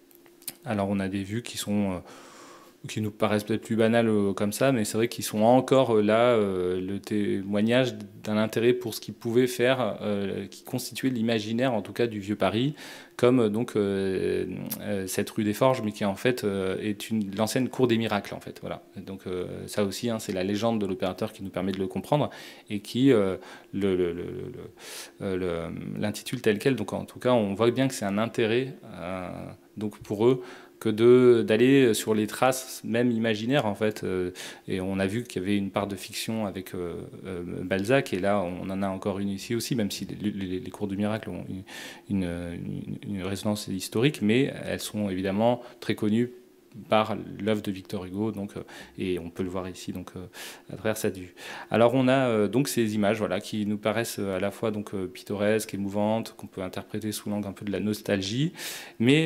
S1: Alors on a des vues qui sont euh, qui nous paraissent peut-être plus banales euh, comme ça, mais c'est vrai qu'ils sont encore euh, là euh, le témoignage d'un intérêt pour ce qu'ils pouvaient faire, euh, qui constituait l'imaginaire en tout cas du vieux Paris, comme euh, donc euh, euh, cette rue des Forges, mais qui en fait euh, est une l'ancienne cour des miracles en fait. Voilà. Donc euh, ça aussi, hein, c'est la légende de l'opérateur qui nous permet de le comprendre et qui euh, le, le, le, le, le, l'intitule tel quel. Donc en tout cas, on voit bien que c'est un intérêt euh, donc pour eux que de d'aller sur les traces même imaginaires en fait, euh, et on a vu qu'il y avait une part de fiction avec euh, euh, Balzac, et là on en a encore une ici aussi, même si les, les, les cours du miracle ont une, une, une résonance historique, mais elles sont évidemment très connues par l'œuvre de Victor Hugo, donc, euh, et on peut le voir ici donc, euh, à travers cette vue. Alors on a euh, donc ces images voilà, qui nous paraissent à la fois donc, euh, pittoresques, émouvantes, qu'on peut interpréter sous l'angle un peu de la nostalgie, mais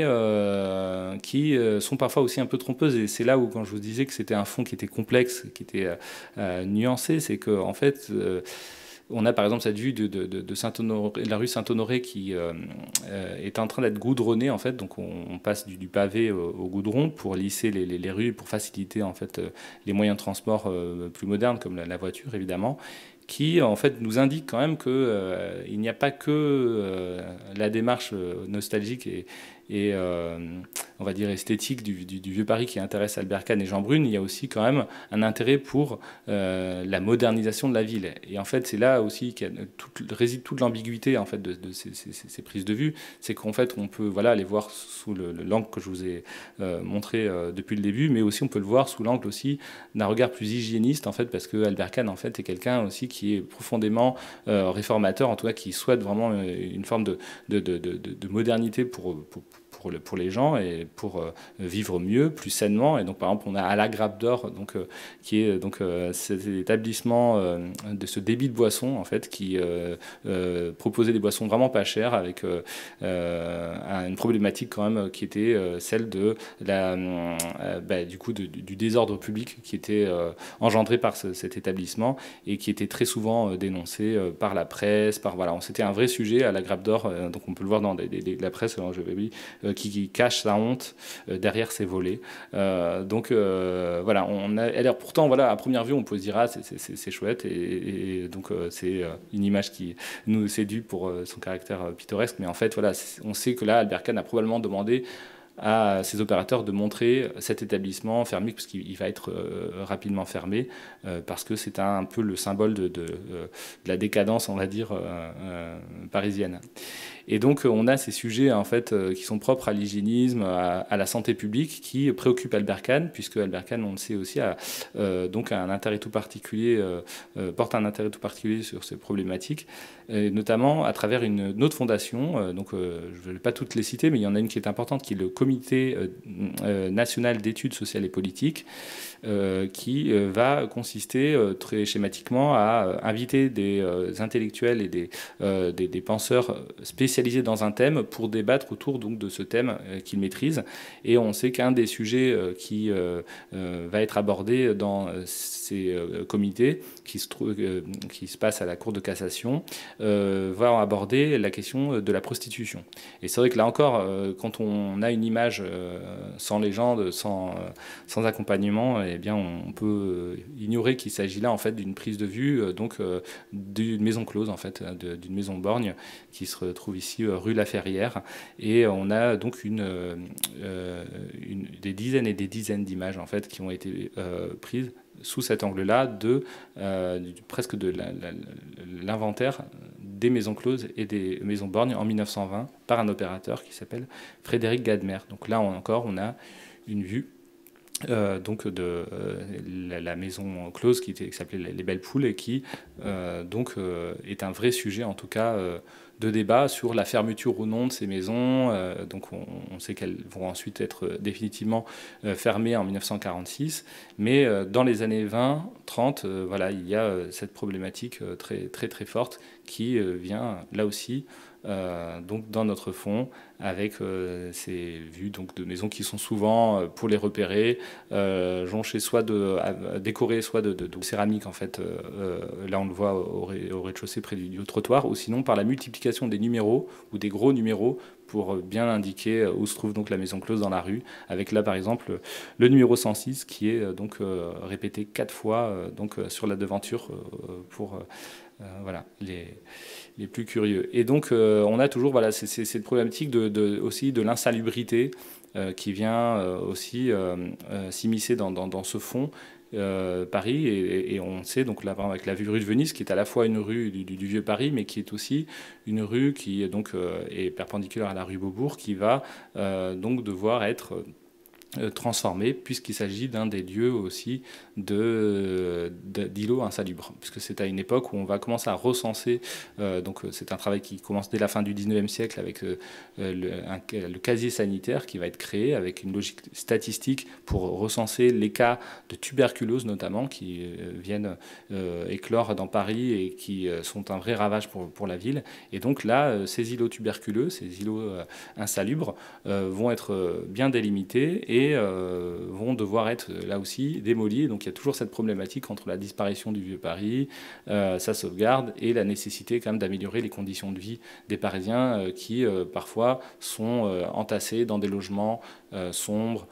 S1: euh, qui euh, sont parfois aussi un peu trompeuses, et c'est là où quand je vous disais que c'était un fond qui était complexe, qui était euh, euh, nuancé, c'est qu'en en fait... Euh, on a par exemple cette vue de, de, de, Saint-Honoré, de la rue Saint-Honoré qui euh, est en train d'être goudronnée en fait, donc on, on passe du, du pavé au, au goudron pour lisser les, les, les rues, pour faciliter en fait les moyens de transport euh, plus modernes comme la, la voiture évidemment, qui en fait nous indique quand même qu'il euh, n'y a pas que euh, la démarche nostalgique et, et euh, on va dire esthétique du, du, du vieux Paris qui intéresse Albert Kahn et Jean Brune. Il y a aussi quand même un intérêt pour euh, la modernisation de la ville. Et en fait, c'est là aussi qu'il tout, réside toute l'ambiguïté en fait de, de ces, ces, ces prises de vue. C'est qu'en fait, on peut voilà les voir sous le, le l'angle que je vous ai euh, montré euh, depuis le début, mais aussi on peut le voir sous l'angle aussi d'un regard plus hygiéniste en fait, parce que Albert Kahn en fait est quelqu'un aussi qui est profondément euh, réformateur, en tout cas qui souhaite vraiment une forme de, de, de, de, de modernité pour, pour Pour, le, pour les gens et pour euh, vivre mieux, plus sainement. Et donc, par exemple, on a à la Grappe d'Or, donc, euh, qui est donc, euh, cet établissement euh, de ce débit de boissons, en fait, qui euh, euh, proposait des boissons vraiment pas chères, avec euh, euh, une problématique quand même qui était euh, celle de la, euh, bah, du, coup, de, du désordre public qui était euh, engendré par ce, cet établissement et qui était très souvent euh, dénoncé euh, par la presse. Par, voilà, c'était un vrai sujet à la Grappe d'Or, euh, donc on peut le voir dans des, des, des, la presse, alors, je vais, oui, euh, Qui, qui cache sa honte euh, derrière ses volets. Euh, donc euh, voilà, on a, alors pourtant voilà, à première vue on peut se dire ah c'est chouette, et, et donc euh, c'est une image qui nous séduit pour euh, son caractère euh, pittoresque, mais en fait voilà, on sait que là Albert Kahn a probablement demandé à ses opérateurs de montrer cet établissement fermé, parce qu'il va être euh, rapidement fermé, euh, parce que c'est un, un peu le symbole de, de, de la décadence, on va dire, euh, euh, parisienne. Et donc on a ces sujets en fait qui sont propres à l'hygiénisme, à, à la santé publique, qui préoccupent Albert Kahn, puisque Albert Kahn, on le sait aussi, a euh, donc un intérêt tout particulier, euh, porte un intérêt tout particulier sur ces problématiques, et notamment à travers une, une autre fondation. Euh, donc euh, je ne vais pas toutes les citer, mais il y en a une qui est importante, qui est le Comité euh, euh, national d'études sociales et politiques, euh, qui euh, va consister euh, très schématiquement à euh, inviter des euh, intellectuels et des, euh, des, des penseurs spécialisés dans un thème pour débattre autour donc, de ce thème euh, qu'ils maîtrisent. Et on sait qu'un des sujets euh, qui euh, euh, va être abordé dans euh, ces euh, comités, qui se, trouve, euh, qui se passe à la Cour de cassation, euh, va aborder la question de la prostitution. Et c'est vrai que là encore, euh, quand on a une image euh, sans légende, sans, euh, sans accompagnement, eh bien, on peut ignorer qu'il s'agit là en fait d'une prise de vue euh, donc euh, d'une maison close en fait, d'une maison borgne qui se retrouve ici euh, rue La Ferrière. Et on a donc une, euh, une, des dizaines et des dizaines d'images en fait qui ont été euh, prises sous cet angle-là de euh, presque de l'inventaire des maisons closes et des maisons borgnes en mille neuf cent vingt par un opérateur qui s'appelle Frédéric Gadmer. Donc là encore, on a une vue Euh, donc de euh, la, la maison close qui, était, qui s'appelait les Belles Poules et qui euh, donc euh, est un vrai sujet en tout cas euh, de débat sur la fermeture ou non de ces maisons. Euh, donc on, on sait qu'elles vont ensuite être définitivement euh, fermées en mille neuf cent quarante-six, mais euh, dans les années vingt trente, euh, voilà, il y a euh, cette problématique euh, très très très forte qui euh, vient là aussi Euh, donc dans notre fond, avec euh, ces vues donc, de maisons qui sont souvent, euh, pour les repérer, euh, jonchées soit de, euh, décorées, soit de, de, de céramique, en fait. Euh, là, on le voit au, au rez-de-chaussée près du, du trottoir, ou sinon par la multiplication des numéros, ou des gros numéros, pour bien indiquer où se trouve donc la maison close dans la rue, avec là, par exemple, le numéro cent six, qui est donc euh, répété quatre fois euh, donc, sur la devanture euh, pour... Euh, voilà, les, les plus curieux. Et donc, euh, on a toujours voilà, cette problématique de, de, aussi de l'insalubrité euh, qui vient euh, aussi euh, euh, s'immiscer dans, dans, dans ce fond. Euh, Paris, et, et on sait donc là avec la rue de Venise qui est à la fois une rue du, du, du vieux Paris, mais qui est aussi une rue qui donc euh, est perpendiculaire à la rue Beaubourg, qui va euh, donc devoir être transformé, puisqu'il s'agit d'un des lieux aussi de, de, d'îlots insalubres, puisque c'est à une époque où on va commencer à recenser, euh, donc c'est un travail qui commence dès la fin du dix-neuvième siècle avec euh, le, un, le casier sanitaire qui va être créé avec une logique statistique pour recenser les cas de tuberculose notamment qui euh, viennent euh, éclore dans Paris et qui euh, sont un vrai ravage pour, pour la ville. Et donc là, euh, ces îlots tuberculeux, ces îlots euh, insalubres euh, vont être bien délimités et Et euh, vont devoir être là aussi démolis. Donc il y a toujours cette problématique entre la disparition du vieux Paris, euh, sa sauvegarde et la nécessité quand même d'améliorer les conditions de vie des Parisiens euh, qui euh, parfois sont euh, entassés dans des logements euh, sombres,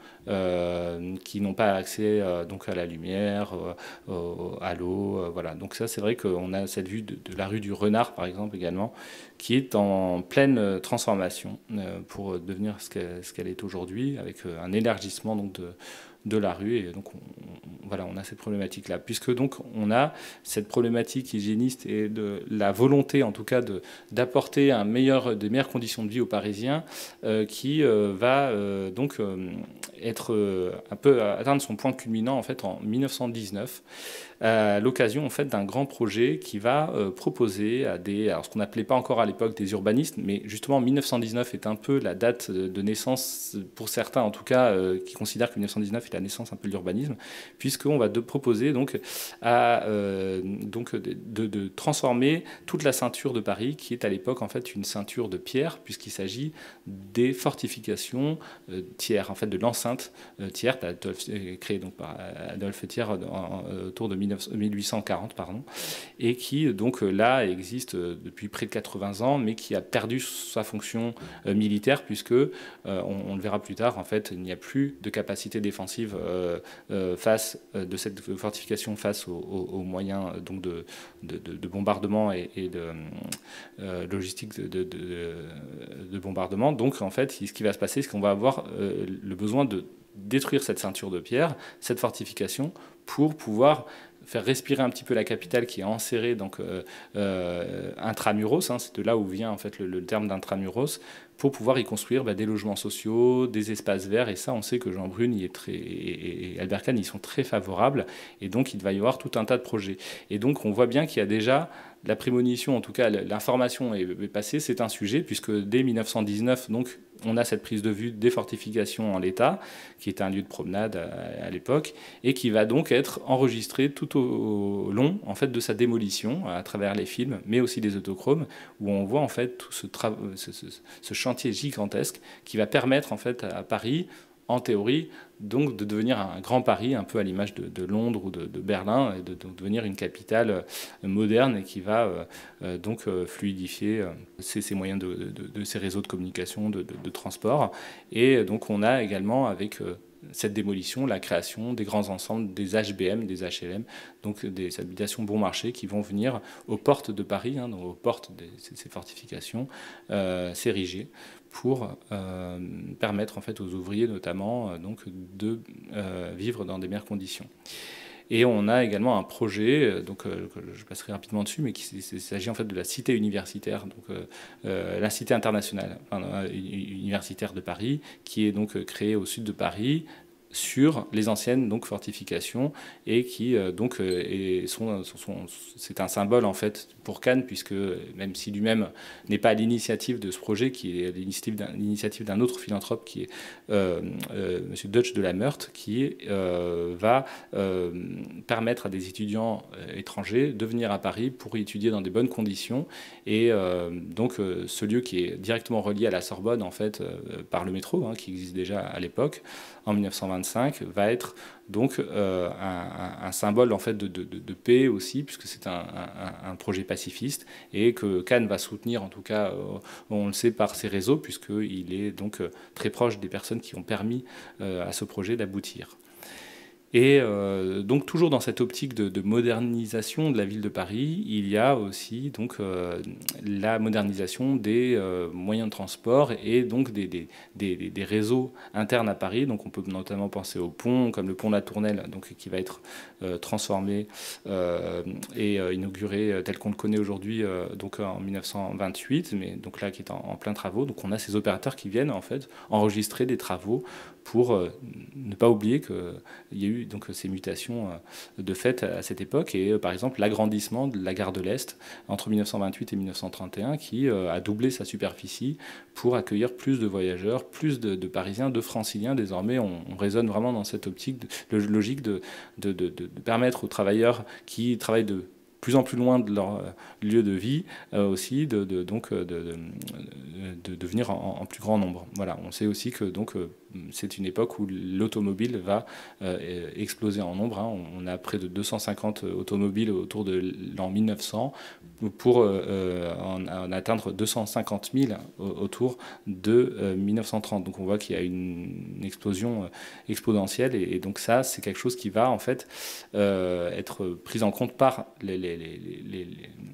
S1: euh, qui n'ont pas accès euh, donc à la lumière, euh, à l'eau. Euh, voilà. Donc ça c'est vrai qu'on a cette vue de, de la rue du Renard par exemple également, qui est en pleine transformation euh, pour devenir ce qu'elle, ce qu'elle est aujourd'hui, avec un élargissement donc de, de la rue. Et donc on, on, voilà, on a cette problématique là, puisque donc on a cette problématique hygiéniste et de la volonté en tout cas de d'apporter un meilleur des meilleures conditions de vie aux Parisiens, euh, qui euh, va euh, donc euh, être euh, un peu atteindre son point culminant en fait en mille neuf cent dix-neuf, à l'occasion en fait d'un grand projet qui va euh, proposer à des, alors ce qu'on n'appelait pas encore à l'époque des urbanistes, mais justement mille neuf cent dix-neuf est un peu la date de naissance pour certains en tout cas, euh, qui considèrent que mille neuf cent dix-neuf est la naissance un peu de l'urbanisme, puisqu'on va de proposer donc à euh, donc de, de, de transformer toute la ceinture de Paris, qui est à l'époque en fait une ceinture de pierre, puisqu'il s'agit des fortifications euh, Thiers, en fait de l'enceinte euh, Thiers, créée donc par Adolphe Thiers en, en, autour de mille huit cent quarante, pardon, et qui donc là existe depuis près de quatre-vingts ans, mais qui a perdu sa fonction euh, militaire, puisque euh, on, on le verra plus tard, en fait, il n'y a plus de capacité défensive euh, euh, face euh, de cette fortification face aux, aux, aux moyens donc de, de, de, de bombardement et, et de euh, logistique de, de, de, de bombardement. Donc en fait, ce qui va se passer, c'est qu'on va avoir euh, le besoin de détruire cette ceinture de pierre, cette fortification, pour pouvoir faire respirer un petit peu la capitale qui est enserrée donc euh, euh, intramuros, hein, c'est de là où vient en fait le, le terme d'intramuros, pour pouvoir y construire bah, des logements sociaux, des espaces verts, et ça on sait que Jean Brune y est très, et, et Albert Kahn y sont très favorables, et donc il va y avoir tout un tas de projets. Et donc on voit bien qu'il y a déjà la prémonition, en tout cas l'information est passée, c'est un sujet, puisque dès mille neuf cent dix-neuf, donc, on a cette prise de vue des fortifications en l'état, qui est un lieu de promenade à, à l'époque, et qui va donc être enregistré tout au, au long en fait, de sa démolition, à travers les films, mais aussi des autochromes, où on voit en fait tout ce, ce, ce, ce chantier gigantesque qui va permettre en fait, à Paris, en théorie, donc de devenir un grand Paris, un peu à l'image de, de Londres ou de, de Berlin, et de, de devenir une capitale moderne et qui va euh, donc euh, fluidifier euh, ces, ces moyens de, de, de ces réseaux de communication, de, de, de transport. Et donc on a également avec euh, cette démolition, la création des grands ensembles, des H B M, des H L M, donc des habitations bon marché qui vont venir aux portes de Paris, hein, donc aux portes de ces fortifications, euh, s'ériger pour euh, permettre en fait aux ouvriers notamment euh, donc de euh, vivre dans des meilleures conditions. Et on a également un projet, donc euh, je passerai rapidement dessus, mais il s'agit en fait de la cité universitaire, donc euh, euh, la cité internationale enfin, universitaire de Paris, qui est donc créée au sud de Paris, sur les anciennes donc fortifications et qui euh, donc euh, est, sont, sont, c'est un symbole en fait pour Kahn, puisque même si lui-même n'est pas à l'initiative de ce projet, qui est l'initiative d'un autre philanthrope qui est euh, euh, Monsieur Deutsch de la Meurthe, qui euh, va euh, permettre à des étudiants étrangers de venir à Paris pour y étudier dans des bonnes conditions. Et euh, donc euh, ce lieu qui est directement relié à la Sorbonne en fait euh, par le métro, hein, qui existe déjà à l'époque en mille neuf cent vingt-cinq, va être donc euh, un, un symbole en fait de, de, de paix aussi, puisque c'est un, un, un projet pacifiste et que Kahn va soutenir, en tout cas, euh, on le sait par ses réseaux, puisqu'il est donc très proche des personnes qui ont permis euh, à ce projet d'aboutir. Et euh, donc toujours dans cette optique de, de modernisation de la ville de Paris, il y a aussi donc euh, la modernisation des euh, moyens de transport et donc des, des, des, des réseaux internes à Paris. Donc on peut notamment penser aux ponts, comme le pont de la Tournelle, donc qui va être euh, transformé euh, et euh, inauguré tel qu'on le connaît aujourd'hui, euh, donc en mille neuf cent vingt-huit, mais donc là qui est en, en plein travaux. Donc on a ces opérateurs qui viennent en fait enregistrer des travaux pour euh, ne pas oublier qu'il y a eu donc ces mutations de fait à cette époque, et par exemple l'agrandissement de la gare de l'Est entre mille neuf cent vingt-huit et mille neuf cent trente et un qui a doublé sa superficie pour accueillir plus de voyageurs, plus de, de Parisiens, de Franciliens. Désormais on, on raisonne vraiment dans cette optique de, de logique de, de, de, de permettre aux travailleurs qui travaillent de plus en plus loin de leur euh, lieu de vie euh, aussi de, de, donc, de, de, de, de venir en, en plus grand nombre. Voilà, on sait aussi que donc, euh, c'est une époque où l'automobile va euh, exploser en nombre. Hein. On a près de deux cent cinquante automobiles autour de l'an mille neuf cents pour euh, en, en atteindre deux cent cinquante mille autour de euh, mille neuf cent trente. Donc on voit qu'il y a une, une explosion euh, exponentielle, et, et donc ça c'est quelque chose qui va en fait euh, être pris en compte par les, les Les, les,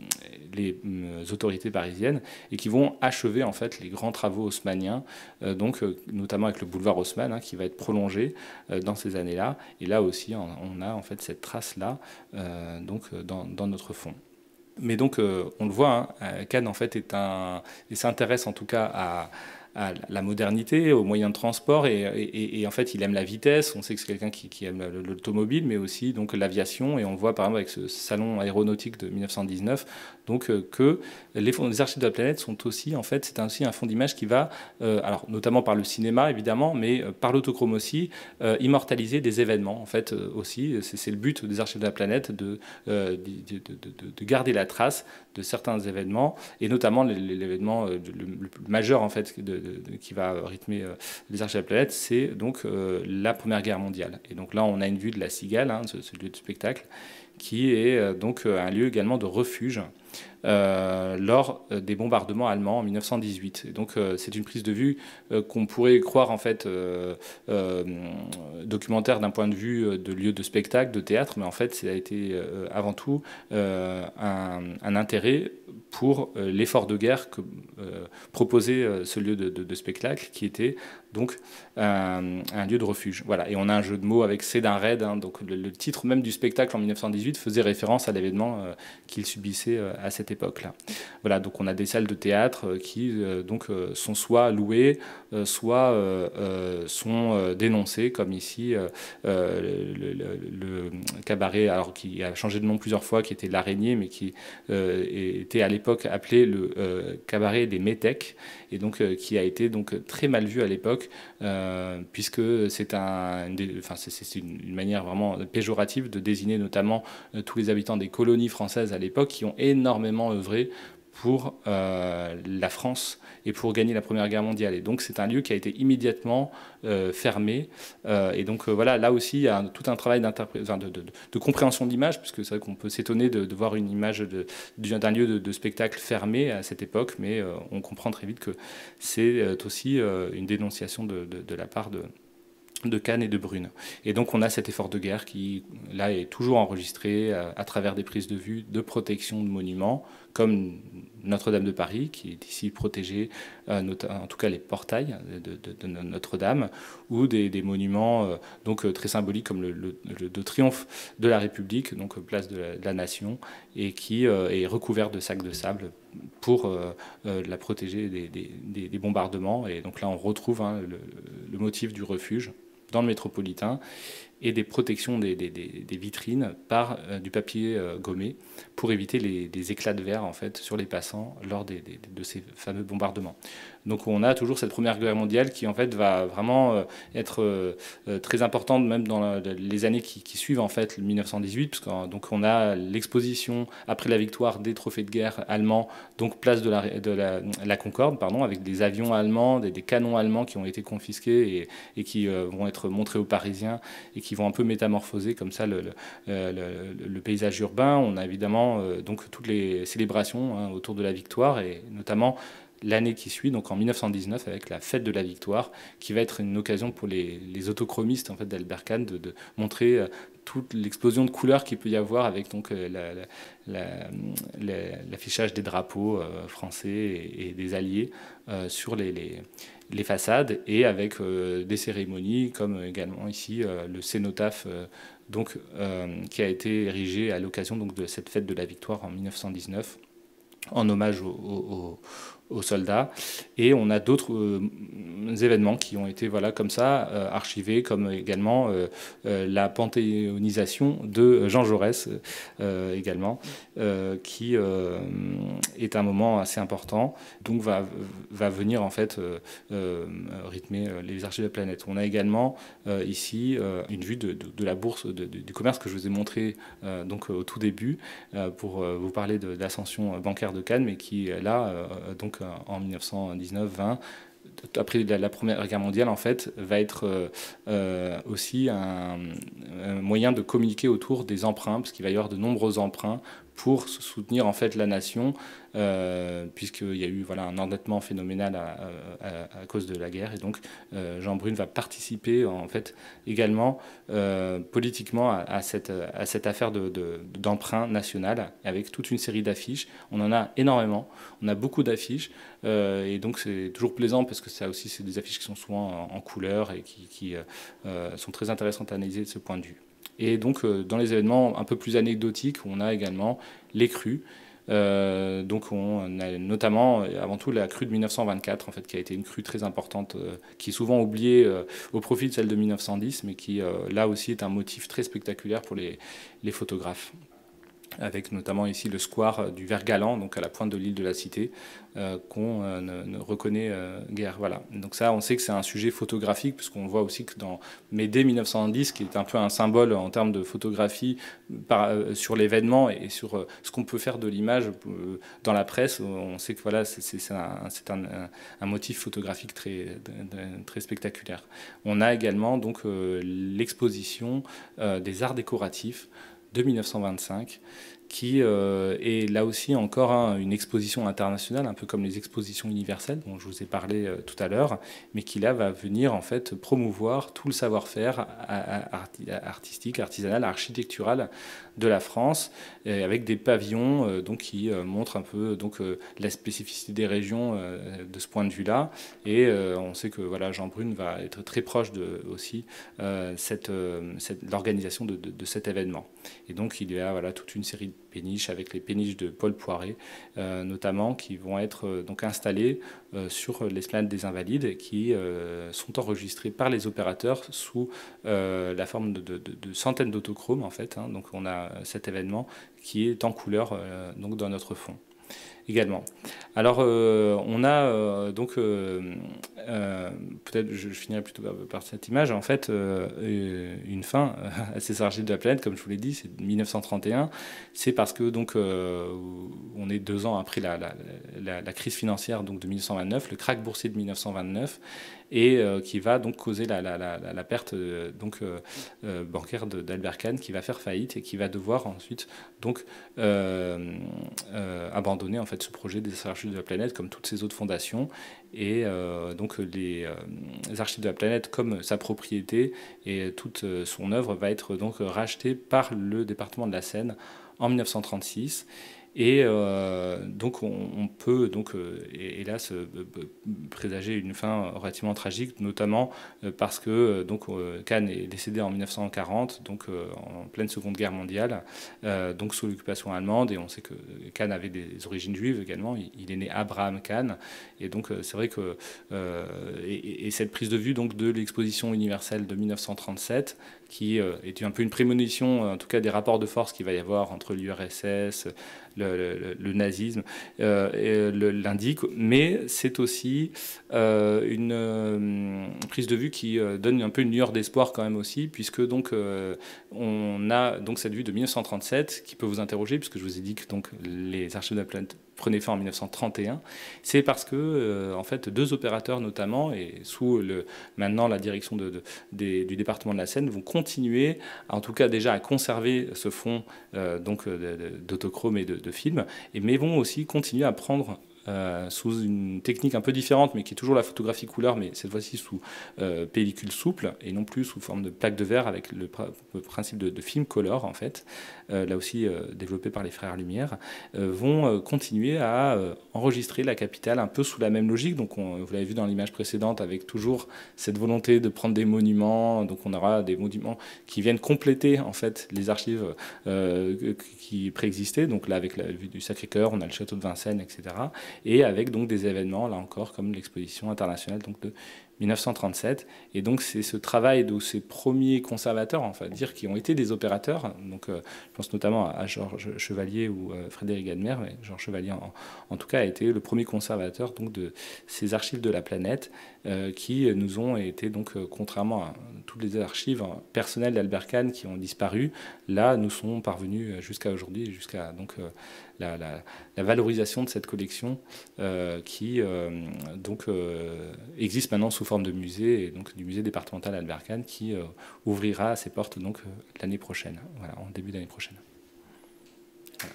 S1: les, les autorités parisiennes, et qui vont achever en fait les grands travaux haussmanniens, euh, donc euh, notamment avec le boulevard Haussmann hein, qui va être prolongé euh, dans ces années-là. Et là aussi, on, on a en fait cette trace-là euh, donc dans, dans notre fond. Mais donc, euh, on le voit, hein, Kahn en fait est un, et s'intéresse en tout cas à à la modernité, aux moyens de transport, et, et, et en fait il aime la vitesse. On sait que c'est quelqu'un qui, qui aime l'automobile, mais aussi donc l'aviation, et on voit par exemple avec ce salon aéronautique de mille neuf cent dix-neuf donc euh, que les, fonds, les archives de la planète sont aussi en fait c'est aussi un fonds d'image qui va euh, alors notamment par le cinéma évidemment, mais euh, par l'autochrome aussi euh, immortaliser des événements en fait euh, aussi. C'est le but des archives de la planète de, euh, de, de, de, de garder la trace de certains événements, et notamment l'événement le, le, le majeur en fait de, de, de, qui va rythmer euh, les archives de la planète, c'est donc euh, la Première Guerre mondiale. Et donc là on a une vue de la Cigale, hein, ce, ce lieu de spectacle, qui est donc un lieu également de refuge Euh, lors des bombardements allemands en mille neuf cent dix-huit. Et donc euh, c'est une prise de vue euh, qu'on pourrait croire en fait euh, euh, documentaire d'un point de vue de lieu de spectacle, de théâtre, mais en fait ça a été euh, avant tout euh, un, un intérêt pour euh, l'effort de guerre que euh, proposait euh, ce lieu de, de, de spectacle, qui était donc un, un lieu de refuge. Voilà. Et on a un jeu de mots avec C'est d'un raid, hein, donc le, le titre même du spectacle en mille neuf cent dix-huit faisait référence à l'événement euh, qu'il subissait euh, à cette époque-là. Voilà, donc on a des salles de théâtre euh, qui euh, donc euh, sont soit louées, euh, soit euh, euh, sont euh, dénoncées, comme ici euh, euh, le, le, le, cabaret, alors qui a changé de nom plusieurs fois, qui était l'Araignée, mais qui euh, était à l'époque appelé le euh, cabaret des Métèques, et donc euh, qui a été donc très mal vu à l'époque, euh, puisque c'est un, enfin c'est une, une manière vraiment péjorative de désigner notamment euh, tous les habitants des colonies françaises à l'époque qui ont énormément œuvré pour euh, la France et pour gagner la Première Guerre mondiale. Et donc c'est un lieu qui a été immédiatement euh, fermé. Euh, et donc euh, voilà, là aussi il y a un, tout un travail enfin, de, de, de compréhension de l'image, puisque c'est vrai qu'on peut s'étonner de, de voir une image d'un lieu de, de spectacle fermé à cette époque, mais euh, on comprend très vite que c'est euh, aussi euh, une dénonciation de, de, de la part de de Cannes et de Brune. Et donc on a cet effort de guerre qui, là, est toujours enregistré à, à travers des prises de vue de protection de monuments, comme Notre-Dame de Paris, qui est ici protégée, euh, en tout cas les portails de, de, de Notre-Dame, ou des, des monuments euh, donc, euh, très symboliques comme le, le, le de triomphe de la République, donc place de la, de la Nation, et qui euh, est recouvert de sacs de sable pour euh, euh, la protéger des, des, des bombardements. Et donc là on retrouve hein, le, le motif du refuge dans le métropolitain, et des protections des, des, des vitrines par euh, du papier euh, gommé pour éviter les, les éclats de verre en fait, sur les passants lors des, des, de ces fameux bombardements. Donc on a toujours cette Première Guerre mondiale qui en fait va vraiment euh, être euh, très importante même dans la, les années qui, qui suivent en fait mille neuf cent dix-huit, parce qu'on donc on a l'exposition après la victoire des trophées de guerre allemands, donc place de la, de la, la Concorde, pardon, avec des avions allemands, des, des canons allemands qui ont été confisqués et, et qui euh, vont être montrés aux Parisiens et qui vont un peu métamorphoser comme ça le, le, le, le paysage urbain. On a évidemment euh, donc toutes les célébrations hein, autour de la victoire, et notamment l'année qui suit, donc en mille neuf cent dix-neuf, avec la fête de la victoire, qui va être une occasion pour les, les autochromistes en fait, d'Albert Kahn de, de montrer euh, toute l'explosion de couleurs qu'il peut y avoir avec donc euh, l'affichage la, la, des drapeaux euh, français et, et des alliés euh, sur les, les, les façades, et avec euh, des cérémonies comme également ici euh, le cénotaphe euh, donc, euh, qui a été érigé à l'occasion donc, de cette fête de la victoire en mille neuf cent dix-neuf en hommage aux, aux, aux soldats. Et on a d'autres euh, événements qui ont été voilà, comme ça euh, archivés, comme également euh, euh, la panthéonisation de Jean Jaurès euh, également, euh, qui euh, est un moment assez important, donc va, va venir en fait euh, euh, rythmer les archives de la planète. On a également euh, ici euh, une vue de, de, de la bourse de, de, du commerce que je vous ai montré euh, donc, au tout début euh, pour euh, vous parler de, de l'ascension bancaire de Cannes, mais qui là euh, donc en mille neuf cent dix-neuf vingt, après la Première Guerre mondiale, en fait, va être euh, aussi un, un moyen de communiquer autour des emprunts, parce qu'il va y avoir de nombreux emprunts pour soutenir en fait la nation, euh, puisqu'il y a eu voilà, un endettement phénoménal à, à, à cause de la guerre. Et donc euh, Jean Brune va participer en fait également euh, politiquement à, à, cette, à cette affaire de, de, d'emprunt national, avec toute une série d'affiches. On en a énormément, on a beaucoup d'affiches, euh, et donc c'est toujours plaisant parce que ça aussi c'est des affiches qui sont souvent en, en couleur et qui, qui euh, sont très intéressantes à analyser de ce point de vue. Et donc, euh, dans les événements un peu plus anecdotiques, on a également les crues. Euh, donc, on a notamment, avant tout, la crue de mille neuf cent vingt-quatre, en fait, qui a été une crue très importante, euh, qui est souvent oubliée euh, au profit de celle de mille neuf cent dix, mais qui, euh, là aussi, est un motif très spectaculaire pour les, les photographes, avec notamment ici le square du Vert-Galant, donc à la pointe de l'île de la Cité, euh, qu'on euh, ne, ne reconnaît euh, guère. Voilà. Donc ça, on sait que c'est un sujet photographique, puisqu'on voit aussi que dans Médée mille neuf cent dix, qui est un peu un symbole en termes de photographie par, euh, sur l'événement et sur euh, ce qu'on peut faire de l'image euh, dans la presse, on sait que voilà, c'est un, un, un, un motif photographique très, très spectaculaire. On a également donc euh, l'exposition euh, des arts décoratifs de mille neuf cent vingt-cinq, qui euh, est là aussi encore hein, une exposition internationale, un peu comme les expositions universelles dont je vous ai parlé euh, tout à l'heure, mais qui là va venir en fait promouvoir tout le savoir-faire artistique, artisanal, architectural de la France, avec des pavillons euh, donc, qui euh, montrent un peu donc, euh, la spécificité des régions euh, de ce point de vue-là. Et euh, on sait que voilà, Jean Brune va être très proche de aussi euh, cette, euh, cette, l'organisation de, de, de cet événement. Et donc il y a voilà, toute une série de péniches avec les péniches de Paul Poiret euh, notamment qui vont être euh, donc installées euh, sur l'esplanade des Invalides qui euh, sont enregistrées par les opérateurs sous euh, la forme de, de, de centaines d'autochromes en fait. Hein. Donc on a cet événement qui est en couleur euh, donc dans notre fond également. Alors, euh, on a euh, donc, euh, euh, peut-être je, je finirai plutôt par, par cette image, en fait, euh, une fin à ces archives de la planète, comme je vous l'ai dit, c'est mille neuf cent trente et un. C'est parce que, donc, euh, on est deux ans après la, la, la, la crise financière donc, de mille neuf cent vingt-neuf, le krach boursier de mille neuf cent vingt-neuf, et euh, qui va donc causer la, la, la, la perte euh, donc, euh, bancaire d'Albert Kahn, qui va faire faillite et qui va devoir ensuite donc, euh, euh, abandonner en fait, ce projet des archives de la planète comme toutes ces autres fondations. Et euh, donc les, euh, les archives de la planète comme sa propriété et toute son œuvre va être donc rachetée par le département de la Seine en mille neuf cent trente-six. Et euh, donc on, on peut donc euh, hélas euh, présager une fin relativement tragique, notamment euh, parce que euh, donc euh, Kahn est décédé en mille neuf cent quarante, donc euh, en pleine Seconde Guerre mondiale, euh, donc sous l'occupation allemande. Et on sait que Kahn avait des origines juives également. Il, il est né Abraham Kahn, et donc euh, c'est vrai que euh, et, et cette prise de vue donc de l'exposition universelle de mille neuf cent trente-sept, qui euh, est un peu une prémonition, en tout cas des rapports de force qu'il va y avoir entre l'U R S S, le, le, le nazisme, euh, l'indique, mais c'est aussi euh, une euh, prise de vue qui euh, donne un peu une lueur d'espoir quand même aussi, puisque donc euh, on a donc cette vue de mille neuf cent trente-sept qui peut vous interroger, puisque je vous ai dit que donc les archives de la planète prenaient fin en mille neuf cent trente et un. C'est parce que euh, en fait deux opérateurs notamment, et sous le, maintenant la direction de, de, des, du département de la Seine, vont continuer, en tout cas déjà à conserver ce fonds euh, donc d'autochrome et de, de films, et, mais vont aussi continuer à prendre Euh, sous une technique un peu différente, mais qui est toujours la photographie couleur, mais cette fois-ci sous euh, pellicule souple, et non plus sous forme de plaque de verre avec le, pr le principe de, de film color, en fait, euh, là aussi euh, développé par les frères Lumière, euh, vont euh, continuer à euh, enregistrer la capitale un peu sous la même logique. Donc on, vous l'avez vu dans l'image précédente, avec toujours cette volonté de prendre des monuments, donc on aura des monuments qui viennent compléter en fait les archives euh, qui préexistaient, donc là avec la vue du Sacré-Cœur, on a le château de Vincennes, et cetera, et avec donc des événements, là encore, comme l'exposition internationale donc, de mille neuf cent trente-sept. Et donc c'est ce travail de ces premiers conservateurs, enfin dire, qui ont été des opérateurs. Donc euh, je pense notamment à Georges Chevalier ou euh, Frédéric Admer, mais Georges Chevalier en, en tout cas a été le premier conservateur donc, de ces archives de la planète euh, qui nous ont été, donc, euh, contrairement à toutes les archives personnelles d'Albert Kahn qui ont disparu, là nous sont parvenus jusqu'à aujourd'hui, jusqu'à donc euh, la, la, la valorisation de cette collection euh, qui euh, donc euh, existe maintenant sous forme de musée, et donc du musée départemental Albert Kahn qui euh, ouvrira ses portes donc euh, l'année prochaine, voilà, en début d'année prochaine. Voilà.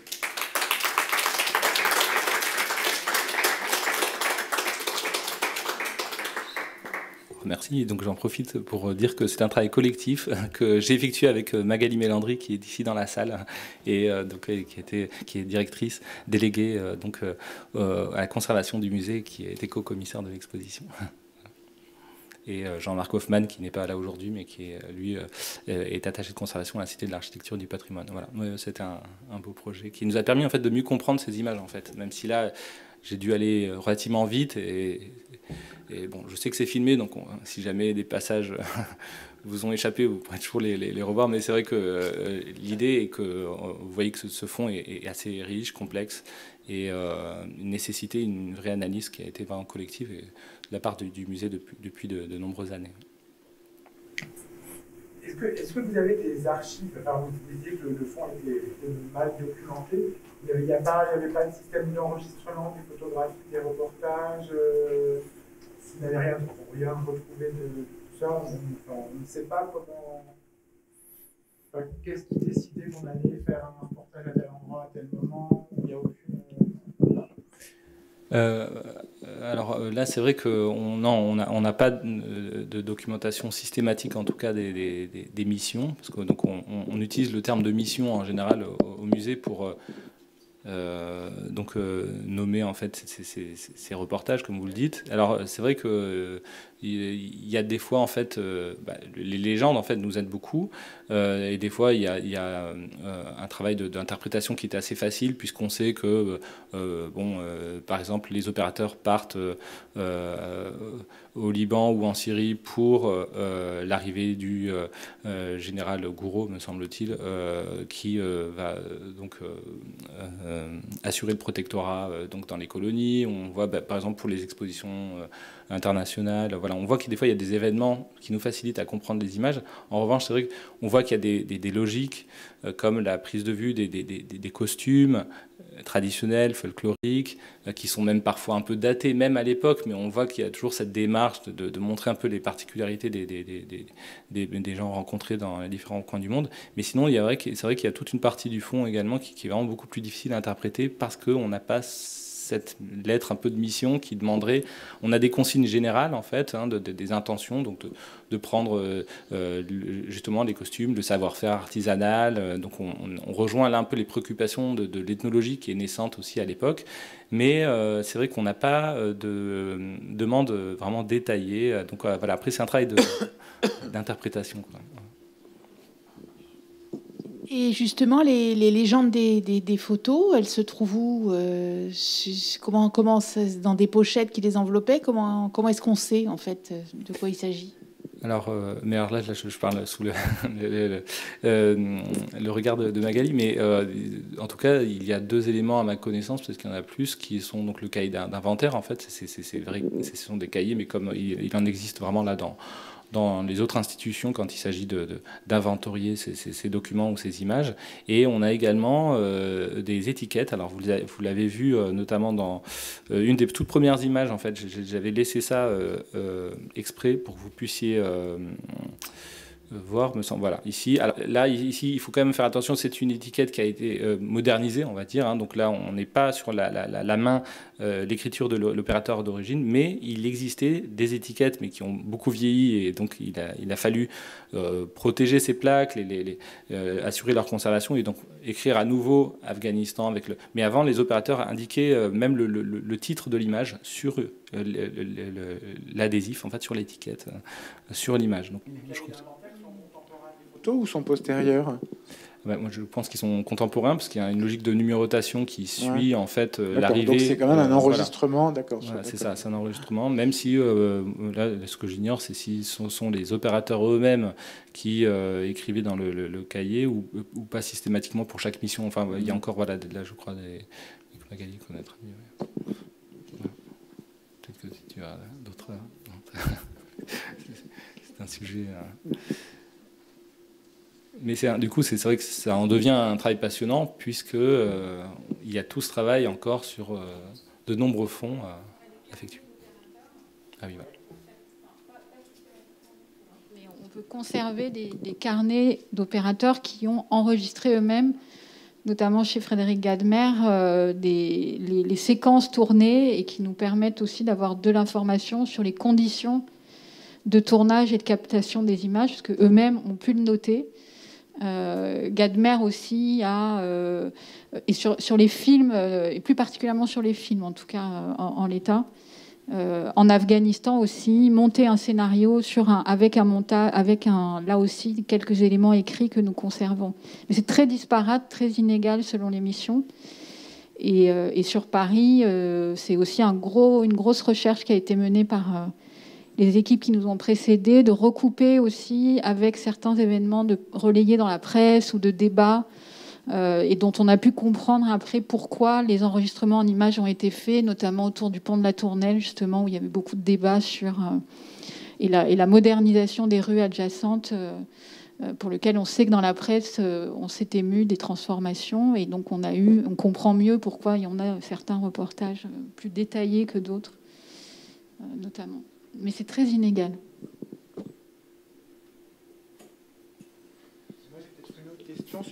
S1: Merci. Donc j'en profite pour dire que c'est un travail collectif que j'ai effectué avec Magali Mélandry qui est ici dans la salle et euh, donc qui était qui est directrice déléguée euh, donc euh, à la conservation du musée, qui a été co-commissaire de l'exposition. Et Jean-Marc Hoffman, qui n'est pas là aujourd'hui, mais qui est, lui est attaché de conservation à la Cité de l'Architecture du Patrimoine. Voilà, c'était un, un beau projet qui nous a permis en fait de mieux comprendre ces images en fait, même si là j'ai dû aller relativement vite et, et bon, je sais que c'est filmé, donc on, si jamais des passages vous ont échappé, vous pourrez toujours les, les, les revoir, mais c'est vrai que euh, l'idée est que euh, vous voyez que ce, ce fond est, est assez riche, complexe, et euh, nécessité une vraie analyse qui a été vraiment collective et de la part du, du musée depuis, depuis de, de nombreuses années.
S2: Est-ce que, est-ce que vous avez des archives, enfin vous disiez que le, le fond était, était mal documenté, il n'y avait pas de système d'enregistrement des photographies, des reportages, euh, s'il n'y avait rien, rien retrouvé de tout ça, on, on ne sait pas comment... Enfin, qu'est-ce qui décidait qu'on allait faire un reportage à tel endroit, à tel moment, où il n'y a aucune...
S1: Euh, alors là, c'est vrai qu'on n'a on on pas de, de documentation systématique, en tout cas des, des, des missions, parce que donc on, on utilise le terme de mission en général au, au musée pour euh, donc euh, nommer en fait ces, ces, ces reportages, comme vous le dites. Alors c'est vrai que euh, il y a des fois en fait, euh, bah, les légendes en fait nous aident beaucoup, euh, et des fois il y a, il y a euh, un travail d'interprétation qui est assez facile puisqu'on sait que euh, bon, euh, par exemple les opérateurs partent euh, au Liban ou en Syrie pour euh, l'arrivée du euh, général Gouraud, me semble-t-il, euh, qui euh, va donc euh, euh, assurer le protectorat euh, donc dans les colonies. On voit bah, par exemple pour les expositions euh, internationales, voilà, on voit que des fois il y a des événements qui nous facilitent à comprendre les images. En revanche, c'est vrai qu'on voit qu'il y a des, des, des logiques euh, comme la prise de vue des, des, des, des costumes traditionnels, folkloriques, euh, qui sont même parfois un peu datés, même à l'époque, mais on voit qu'il y a toujours cette démarche de, de, de montrer un peu les particularités des, des, des, des, des gens rencontrés dans les différents coins du monde. Mais sinon, c'est vrai qu'il y a toute une partie du fond également qui, qui est vraiment beaucoup plus difficile à interpréter parce qu'on n'a pas cette lettre un peu de mission qui demanderait... On a des consignes générales, en fait, hein, de, de, des intentions, donc de, de prendre euh, justement les costumes, le savoir-faire artisanal. Euh, donc on, on rejoint là un peu les préoccupations de, de l'ethnologie qui est naissante aussi à l'époque. Mais euh, c'est vrai qu'on n'a pas de euh, demande vraiment détaillée. Donc euh, voilà, après c'est un travail d'interprétation.
S3: Et justement, les, les légendes des, des, des photos, elles se trouvent où euh, comment, comment, dans des pochettes qui les enveloppaient? Comment, comment est-ce qu'on sait, en fait, de quoi il s'agit?
S1: Alors, euh, mais alors là, là je, je parle sous le, le, le, euh, le regard de, de Magali, mais euh, en tout cas, il y a deux éléments à ma connaissance, parce qu'il y en a plus, qui sont donc le cahier d'inventaire, en fait. C'est vrai, ce sont des cahiers, mais comme il, il en existe vraiment là dans... dans les autres institutions quand il s'agit d'inventorier de, de, ces, ces, ces documents ou ces images. Et on a également euh, des étiquettes. Alors vous, vous l'avez vu euh, notamment dans euh, une des toutes premières images. En fait, j'avais laissé ça euh, euh, exprès pour que vous puissiez euh, voir, me semble. Voilà, ici. Alors, là, ici, il faut quand même faire attention. C'est une étiquette qui a été euh, modernisée, on va dire. Hein. Donc là, on n'est pas sur la, la, la main euh, l'écriture de l'opérateur d'origine, mais il existait des étiquettes, mais qui ont beaucoup vieilli, et donc il a, il a fallu euh, protéger ces plaques, les, les, les, euh, assurer leur conservation, et donc écrire à nouveau Afghanistan avec le. Mais avant, les opérateurs indiquaient euh, même le, le, le titre de l'image sur euh, l'adhésif, en fait, sur l'étiquette, euh, sur l'image. Donc, je trouve ça...
S2: Ou sont postérieurs?
S1: Ouais, moi, je pense qu'ils sont contemporains parce qu'il y a une logique de numérotation qui suit ouais. en fait euh, l'arrivée.
S2: Donc c'est quand même un enregistrement, voilà. D'accord.
S1: Voilà, c'est ça, c'est un enregistrement. Même si euh, là, ce que j'ignore, c'est si ce sont les opérateurs eux-mêmes qui euh, écrivaient dans le, le, le cahier ou, ou pas systématiquement pour chaque mission. Enfin, il y a encore, voilà, là, je crois, des Magali connaîtra mieux. Ouais. Peut-être que si tu as d'autres, c'est un sujet. Euh... Mais du coup, c'est vrai que ça en devient un travail passionnant puisque euh, il y a tout ce travail encore sur euh, de nombreux fonds à effectuer. Ah oui, ouais.
S4: Mais on peut conserver des, des carnets d'opérateurs qui ont enregistré eux-mêmes, notamment chez Frédéric Gadmer, euh, des, les, les séquences tournées et qui nous permettent aussi d'avoir de l'information sur les conditions de tournage et de captation des images, parce qu'eux-mêmes ont pu le noter. Euh, Gadmer aussi a, euh, et sur, sur les films, euh, et plus particulièrement sur les films, en tout cas euh, en, en l'état, euh, en Afghanistan aussi, monter un scénario sur un, avec un montage, avec un, là aussi quelques éléments écrits que nous conservons. Mais c'est très disparate, très inégal selon les missions. Et, euh, et sur Paris, euh, c'est aussi un gros, une grosse recherche qui a été menée par euh, les équipes qui nous ont précédés, de recouper aussi avec certains événements de relayés dans la presse ou de débats, euh, et dont on a pu comprendre après pourquoi les enregistrements en images ont été faits, notamment autour du pont de la Tournelle, justement, où il y avait beaucoup de débats sur euh, et, la, et la modernisation des rues adjacentes, euh, pour lequel on sait que dans la presse, euh, on s'est ému des transformations, et donc on a eu, on comprend mieux pourquoi il y en a certains reportages plus détaillés que d'autres, euh, notamment. Mais c'est très inégal.
S2: Moi, j'ai peut-être une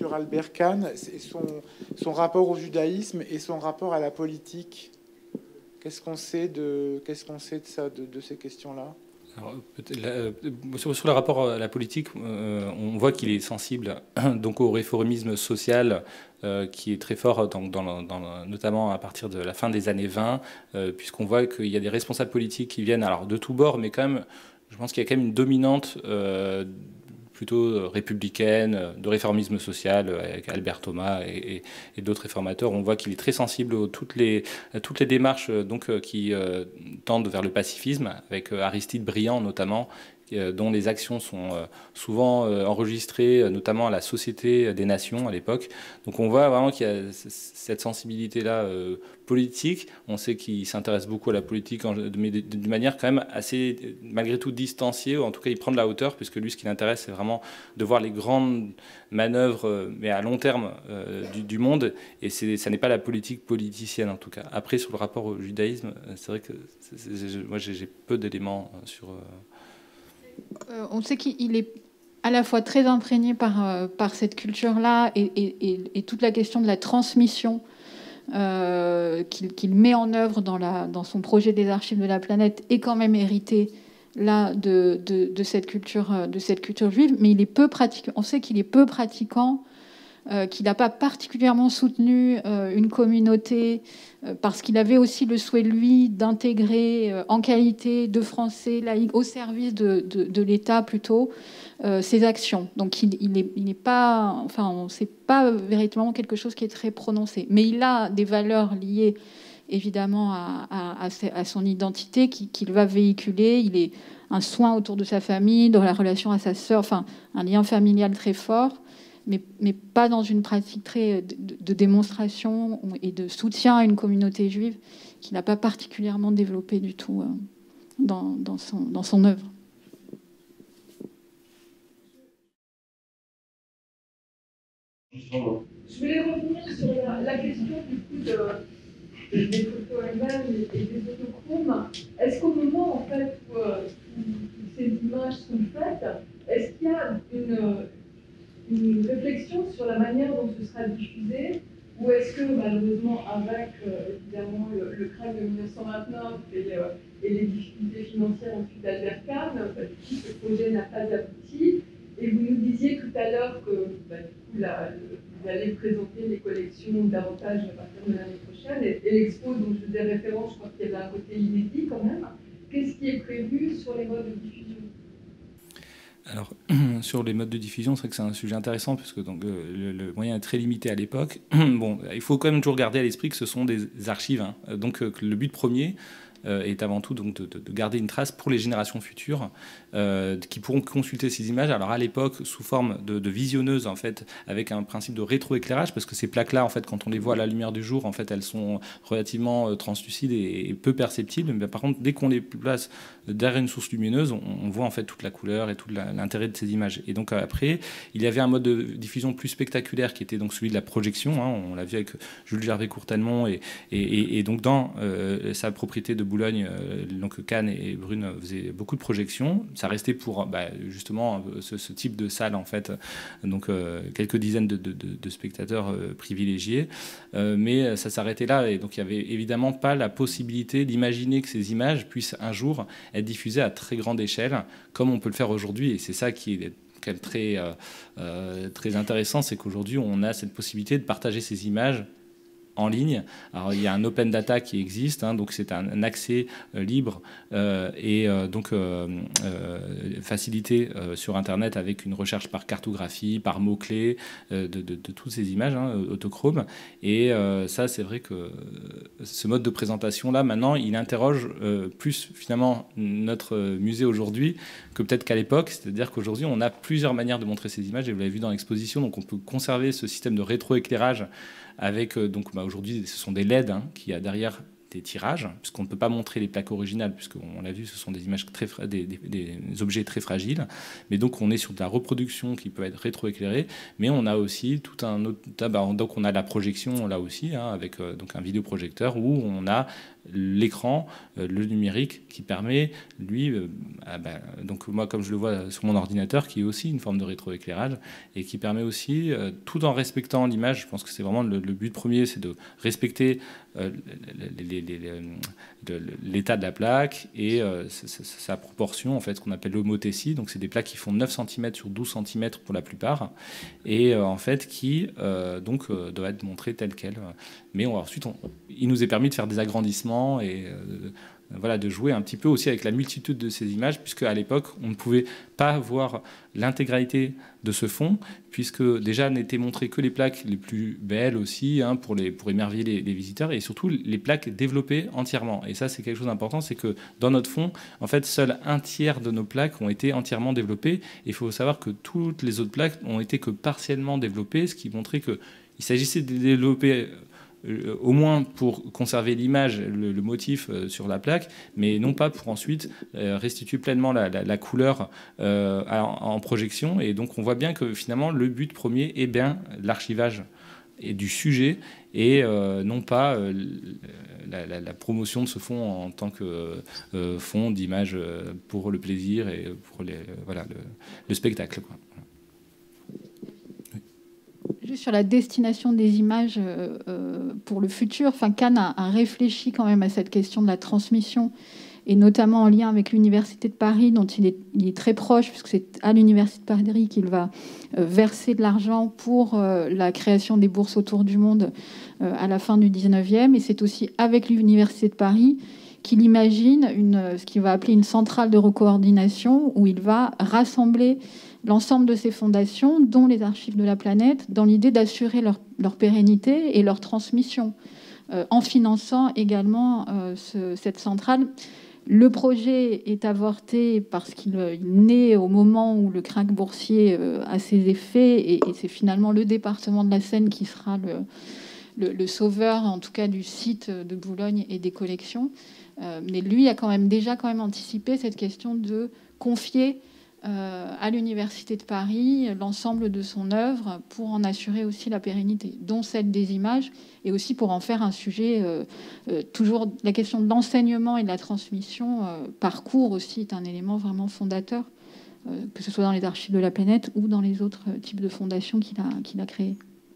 S2: sur Albert Kahn, c'est son, son rapport au judaïsme et son rapport à la politique. Qu'est-ce qu'on sait de, qu'est-ce qu'on sait de ça, de, de ces questions-là?
S1: Alors, la, sur, sur le rapport à la politique, euh, on voit qu'il est sensible donc au réformisme social euh, qui est très fort, dans, dans, dans, notamment à partir de la fin des années vingt, euh, puisqu'on voit qu'il y a des responsables politiques qui viennent alors de tous bords, mais quand même, je pense qu'il y a quand même une dominante euh, plutôt républicaine, de réformisme social, avec Albert Thomas et, et, et d'autres réformateurs. On voit qu'il est très sensible à toutes les, à toutes les démarches donc, qui euh, tendent vers le pacifisme, avec Aristide Briand notamment, dont les actions sont souvent enregistrées, notamment à la Société des Nations à l'époque. Donc on voit vraiment qu'il y a cette sensibilité-là politique. On sait qu'il s'intéresse beaucoup à la politique, mais d'une manière quand même assez, malgré tout, distanciée, ou en tout cas il prend de la hauteur, puisque lui, ce qui l'intéresse, c'est vraiment de voir les grandes manœuvres, mais à long terme, du, du monde. Et ça n'est pas la politique politicienne, en tout cas. Après, sur le rapport au judaïsme, c'est vrai que c'est, c'est, moi, j'ai peu d'éléments sur...
S4: Euh, on sait qu'il est à la fois très imprégné par, euh, par cette culture-là et, et, et, et toute la question de la transmission euh, qu'il qu'il met en œuvre dans, la, dans son projet des archives de la planète est quand même hérité là de, de, de, cette culture, de cette culture juive, mais il est peu pratiquant. On sait qu'il est peu pratiquant, euh, qu'il n'a pas particulièrement soutenu euh, une communauté, euh, parce qu'il avait aussi le souhait, lui, d'intégrer euh, en qualité de français laïque au service de, de, de l'État plutôt euh, ses actions. Donc il, il, est, il n'est pas, enfin, c'est pas véritablement quelque chose qui est très prononcé, mais il a des valeurs liées évidemment à, à, à son identité qu'il qui va véhiculer. Il est un soin autour de sa famille, dans la relation à sa sœur, enfin un lien familial très fort. Mais, mais pas dans une pratique très de, de démonstration et de soutien à une communauté juive qu'il n'a pas particulièrement développé du tout euh, dans, dans, son, dans son œuvre.
S5: Je voulais revenir sur la, la question du coup de, des photos elles-mêmes et, et des autochromes. Est-ce qu'au moment en fait où, euh, où ces images sont faites, est-ce qu'il y a une une réflexion sur la manière dont ce sera diffusé, ou est-ce que malheureusement avec euh, évidemment le, le crime de mille neuf cent vingt-neuf et, euh, et les difficultés financières ensuite d'Albert Kahn, bah, ce projet n'a pas abouti. Et vous nous disiez tout à l'heure que bah, du coup, la, le, vous allez présenter les collections davantage à partir de l'année prochaine, et, et l'expo dont je faisais référence, je crois qu'il y avait un côté inédit quand même. Qu'est-ce qui est prévu sur les modes de diffusion ?
S1: Alors, sur les modes de diffusion, c'est vrai que c'est un sujet intéressant, puisque donc, euh, le, le moyen est très limité à l'époque. Bon, il faut quand même toujours garder à l'esprit que ce sont des archives. Hein. Donc, euh, le but premier euh, est avant tout donc, de, de garder une trace pour les générations futures euh, qui pourront consulter ces images. Alors, à l'époque, sous forme de, de visionneuses, en fait, avec un principe de rétroéclairage, parce que ces plaques-là, en fait, quand on les voit à la lumière du jour, en fait, elles sont relativement euh, translucides et, et peu perceptibles. Mais par contre, dès qu'on les place derrière une source lumineuse, on, on voit en fait toute la couleur et tout la, l'intérêt de ces images. Et donc après, il y avait un mode de diffusion plus spectaculaire qui était donc celui de la projection. Hein, on l'a vu avec Jules Gervais-Courtalmont et, et, et, et donc dans euh, sa propriété de Boulogne, euh, donc Kahn et Brune faisaient beaucoup de projections. Ça restait pour bah, justement ce, ce type de salle en fait, donc euh, quelques dizaines de, de, de spectateurs euh, privilégiés, euh, mais ça s'arrêtait là. Et donc il n'y avait évidemment pas la possibilité d'imaginer que ces images puissent un jour être diffusées à très grande échelle, comme on peut le faire aujourd'hui. Et c'est ça qui est quand même très, euh, euh, très intéressant, c'est qu'aujourd'hui, on a cette possibilité de partager ces images en ligne. Alors, il y a un open data qui existe, hein, donc c'est un, un accès euh, libre euh, et euh, donc euh, euh, facilité euh, sur Internet avec une recherche par cartographie, par mots-clés euh, de, de, de toutes ces images hein, autochromes. Et euh, ça, c'est vrai que ce mode de présentation-là, maintenant, il interroge euh, plus finalement notre musée aujourd'hui que peut-être qu'à l'époque. C'est-à-dire qu'aujourd'hui, on a plusieurs manières de montrer ces images, et vous l'avez vu dans l'exposition, donc on peut conserver ce système de rétroéclairage avec, donc bah, aujourd'hui, ce sont des L E D hein, qui a derrière des tirages, puisqu'on ne peut pas montrer les plaques originales, puisqu'on l'a vu, ce sont des images très fra- des, des, des objets très fragiles. Mais donc, on est sur de la reproduction qui peut être rétroéclairée, mais on a aussi tout un autre... Bah, donc, on a la projection là aussi, hein, avec euh, donc un vidéoprojecteur où on a l'écran, euh, le numérique, qui permet, lui, euh, ah ben, donc moi, comme je le vois sur mon ordinateur, qui est aussi une forme de rétroéclairage, et qui permet aussi, euh, tout en respectant l'image, je pense que c'est vraiment le, le but premier, c'est de respecter euh, l'état de la plaque et euh, sa proportion, en fait, ce qu'on appelle l'homothétie. Donc c'est des plaques qui font neuf centimètres sur douze centimètres pour la plupart, et euh, en fait qui euh, donc euh, doivent être montrées telles quelles. Mais on, ensuite, on, il nous est permis de faire des agrandissements et euh, voilà, de jouer un petit peu aussi avec la multitude de ces images, puisque à l'époque, on ne pouvait pas voir l'intégralité de ce fond, puisque déjà n'étaient montrées que les plaques les plus belles aussi, hein, pour, les, pour émerveiller les, les visiteurs, et surtout les plaques développées entièrement. Et ça, c'est quelque chose d'important, c'est que dans notre fond, en fait, seul un tiers de nos plaques ont été entièrement développées. Et il faut savoir que toutes les autres plaques ont été que partiellement développées, ce qui montrait qu'il s'agissait de développer Euh, au moins pour conserver l'image, le, le motif euh, sur la plaque, mais non pas pour ensuite euh, restituer pleinement la, la, la couleur euh, en, en projection. Et donc on voit bien que finalement le but premier est bien l'archivage et du sujet et euh, non pas euh, la, la, la promotion de ce fond en tant que euh, fond d'image pour le plaisir et pour les, voilà, le, le spectacle, quoi.
S4: Juste sur la destination des images euh, euh, pour le futur, enfin, Cannes a, a réfléchi quand même à cette question de la transmission, et notamment en lien avec l'Université de Paris, dont il est, il est très proche, puisque c'est à l'Université de Paris qu'il va euh, verser de l'argent pour euh, la création des bourses autour du monde euh, à la fin du dix-neuvième. Et c'est aussi avec l'Université de Paris qu'il imagine une, ce qu'il va appeler une centrale de recoordination, où il va rassembler l'ensemble de ces fondations, dont les Archives de la Planète, dans l'idée d'assurer leur, leur pérennité et leur transmission, euh, en finançant également euh, ce, cette centrale. Le projet est avorté parce qu'il il naît au moment où le krach boursier euh, a ses effets, et, et c'est finalement le département de la Seine qui sera le, le, le sauveur, en tout cas, du site de Boulogne et des collections. Euh, mais lui a quand même déjà quand même anticipé cette question de confier Euh, à l'Université de Paris l'ensemble de son œuvre pour en assurer aussi la pérennité, dont celle des images, et aussi pour en faire un sujet, euh, euh, toujours la question de l'enseignement et de la transmission euh, par cours aussi est un élément vraiment fondateur, euh, que ce soit dans les Archives de la Planète ou dans les autres types de fondations qu'il a, qu'il a créées.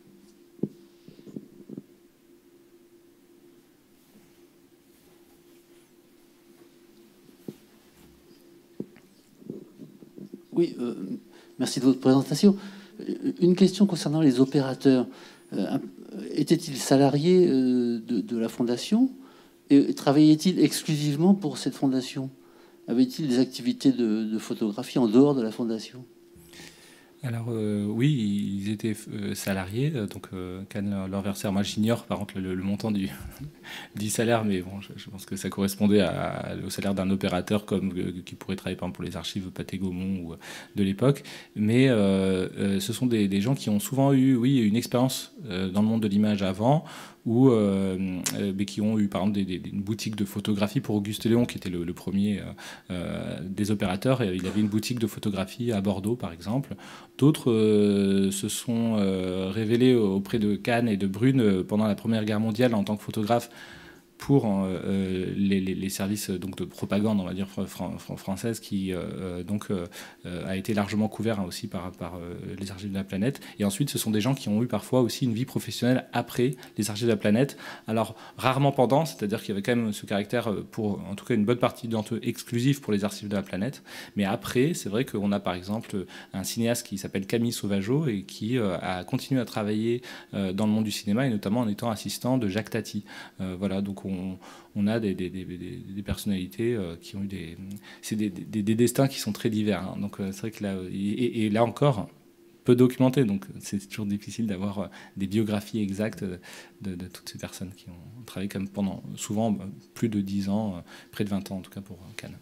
S6: Oui, euh, merci de votre présentation. Une question concernant les opérateurs. Euh, étaient-ils salariés euh, de, de la fondation et travaillaient-ils exclusivement pour cette fondation? Avaient-ils des activités de, de photographie en dehors de la fondation?
S1: Alors euh, oui, ils étaient euh, salariés, donc euh, Cannes leur, leur versait. Moi, j'ignore par contre le, le montant du, du salaire, mais bon, je, je pense que ça correspondait à, au salaire d'un opérateur comme euh, qui pourrait travailler par exemple pour les archives Pathé Gaumont ou de l'époque. Mais euh, euh, ce sont des, des gens qui ont souvent eu, oui, une expérience euh, dans le monde de l'image avant, ou euh, euh, mais qui ont eu par exemple des, des, une boutique de photographie pour Auguste Léon, qui était le, le premier euh, des opérateurs. Et il avait une boutique de photographie à Bordeaux, par exemple. D'autres euh, se sont euh, révélés auprès de Cannes et de Brune pendant la Première Guerre mondiale en tant que photographes pour euh, les, les, les services donc, de propagande, on va dire, fran française, qui euh, donc, euh, a été largement couvert, hein, aussi par, par euh, les Archives de la Planète. Et ensuite, ce sont des gens qui ont eu parfois aussi une vie professionnelle après les Archives de la Planète. Alors, rarement pendant, c'est-à-dire qu'il y avait quand même ce caractère, pour en tout cas une bonne partie d'entre eux, exclusif pour les Archives de la Planète. Mais après, c'est vrai qu'on a par exemple un cinéaste qui s'appelle Camille Sauvageau et qui euh, a continué à travailler euh, dans le monde du cinéma, et notamment en étant assistant de Jacques Tati. Euh, voilà, donc on On, on a des, des, des, des personnalités euh, qui ont eu des, c'est des, des, des destins qui sont très divers, hein. Donc euh, c'est vrai que là, et, et là encore, peu documenté, donc c'est toujours difficile d'avoir des biographies exactes de, de, de toutes ces personnes qui ont travaillé comme pendant souvent plus de dix ans, près de vingt ans en tout cas pour Cannes.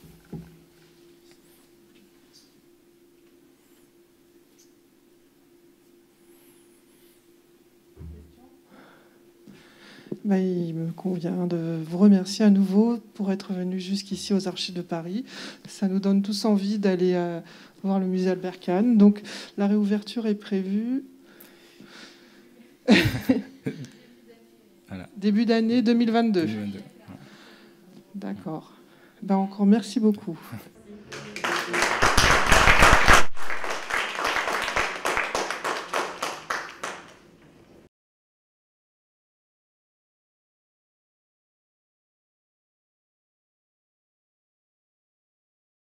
S7: Ben, il me convient de vous remercier à nouveau pour être venu jusqu'ici aux Archives de Paris. Ça nous donne tous envie d'aller euh, voir le musée Albert Kahn. Donc la réouverture est prévue
S1: voilà.
S7: début d'année deux mille vingt-deux.
S1: deux mille vingt-deux.
S7: D'accord. Ben encore merci beaucoup.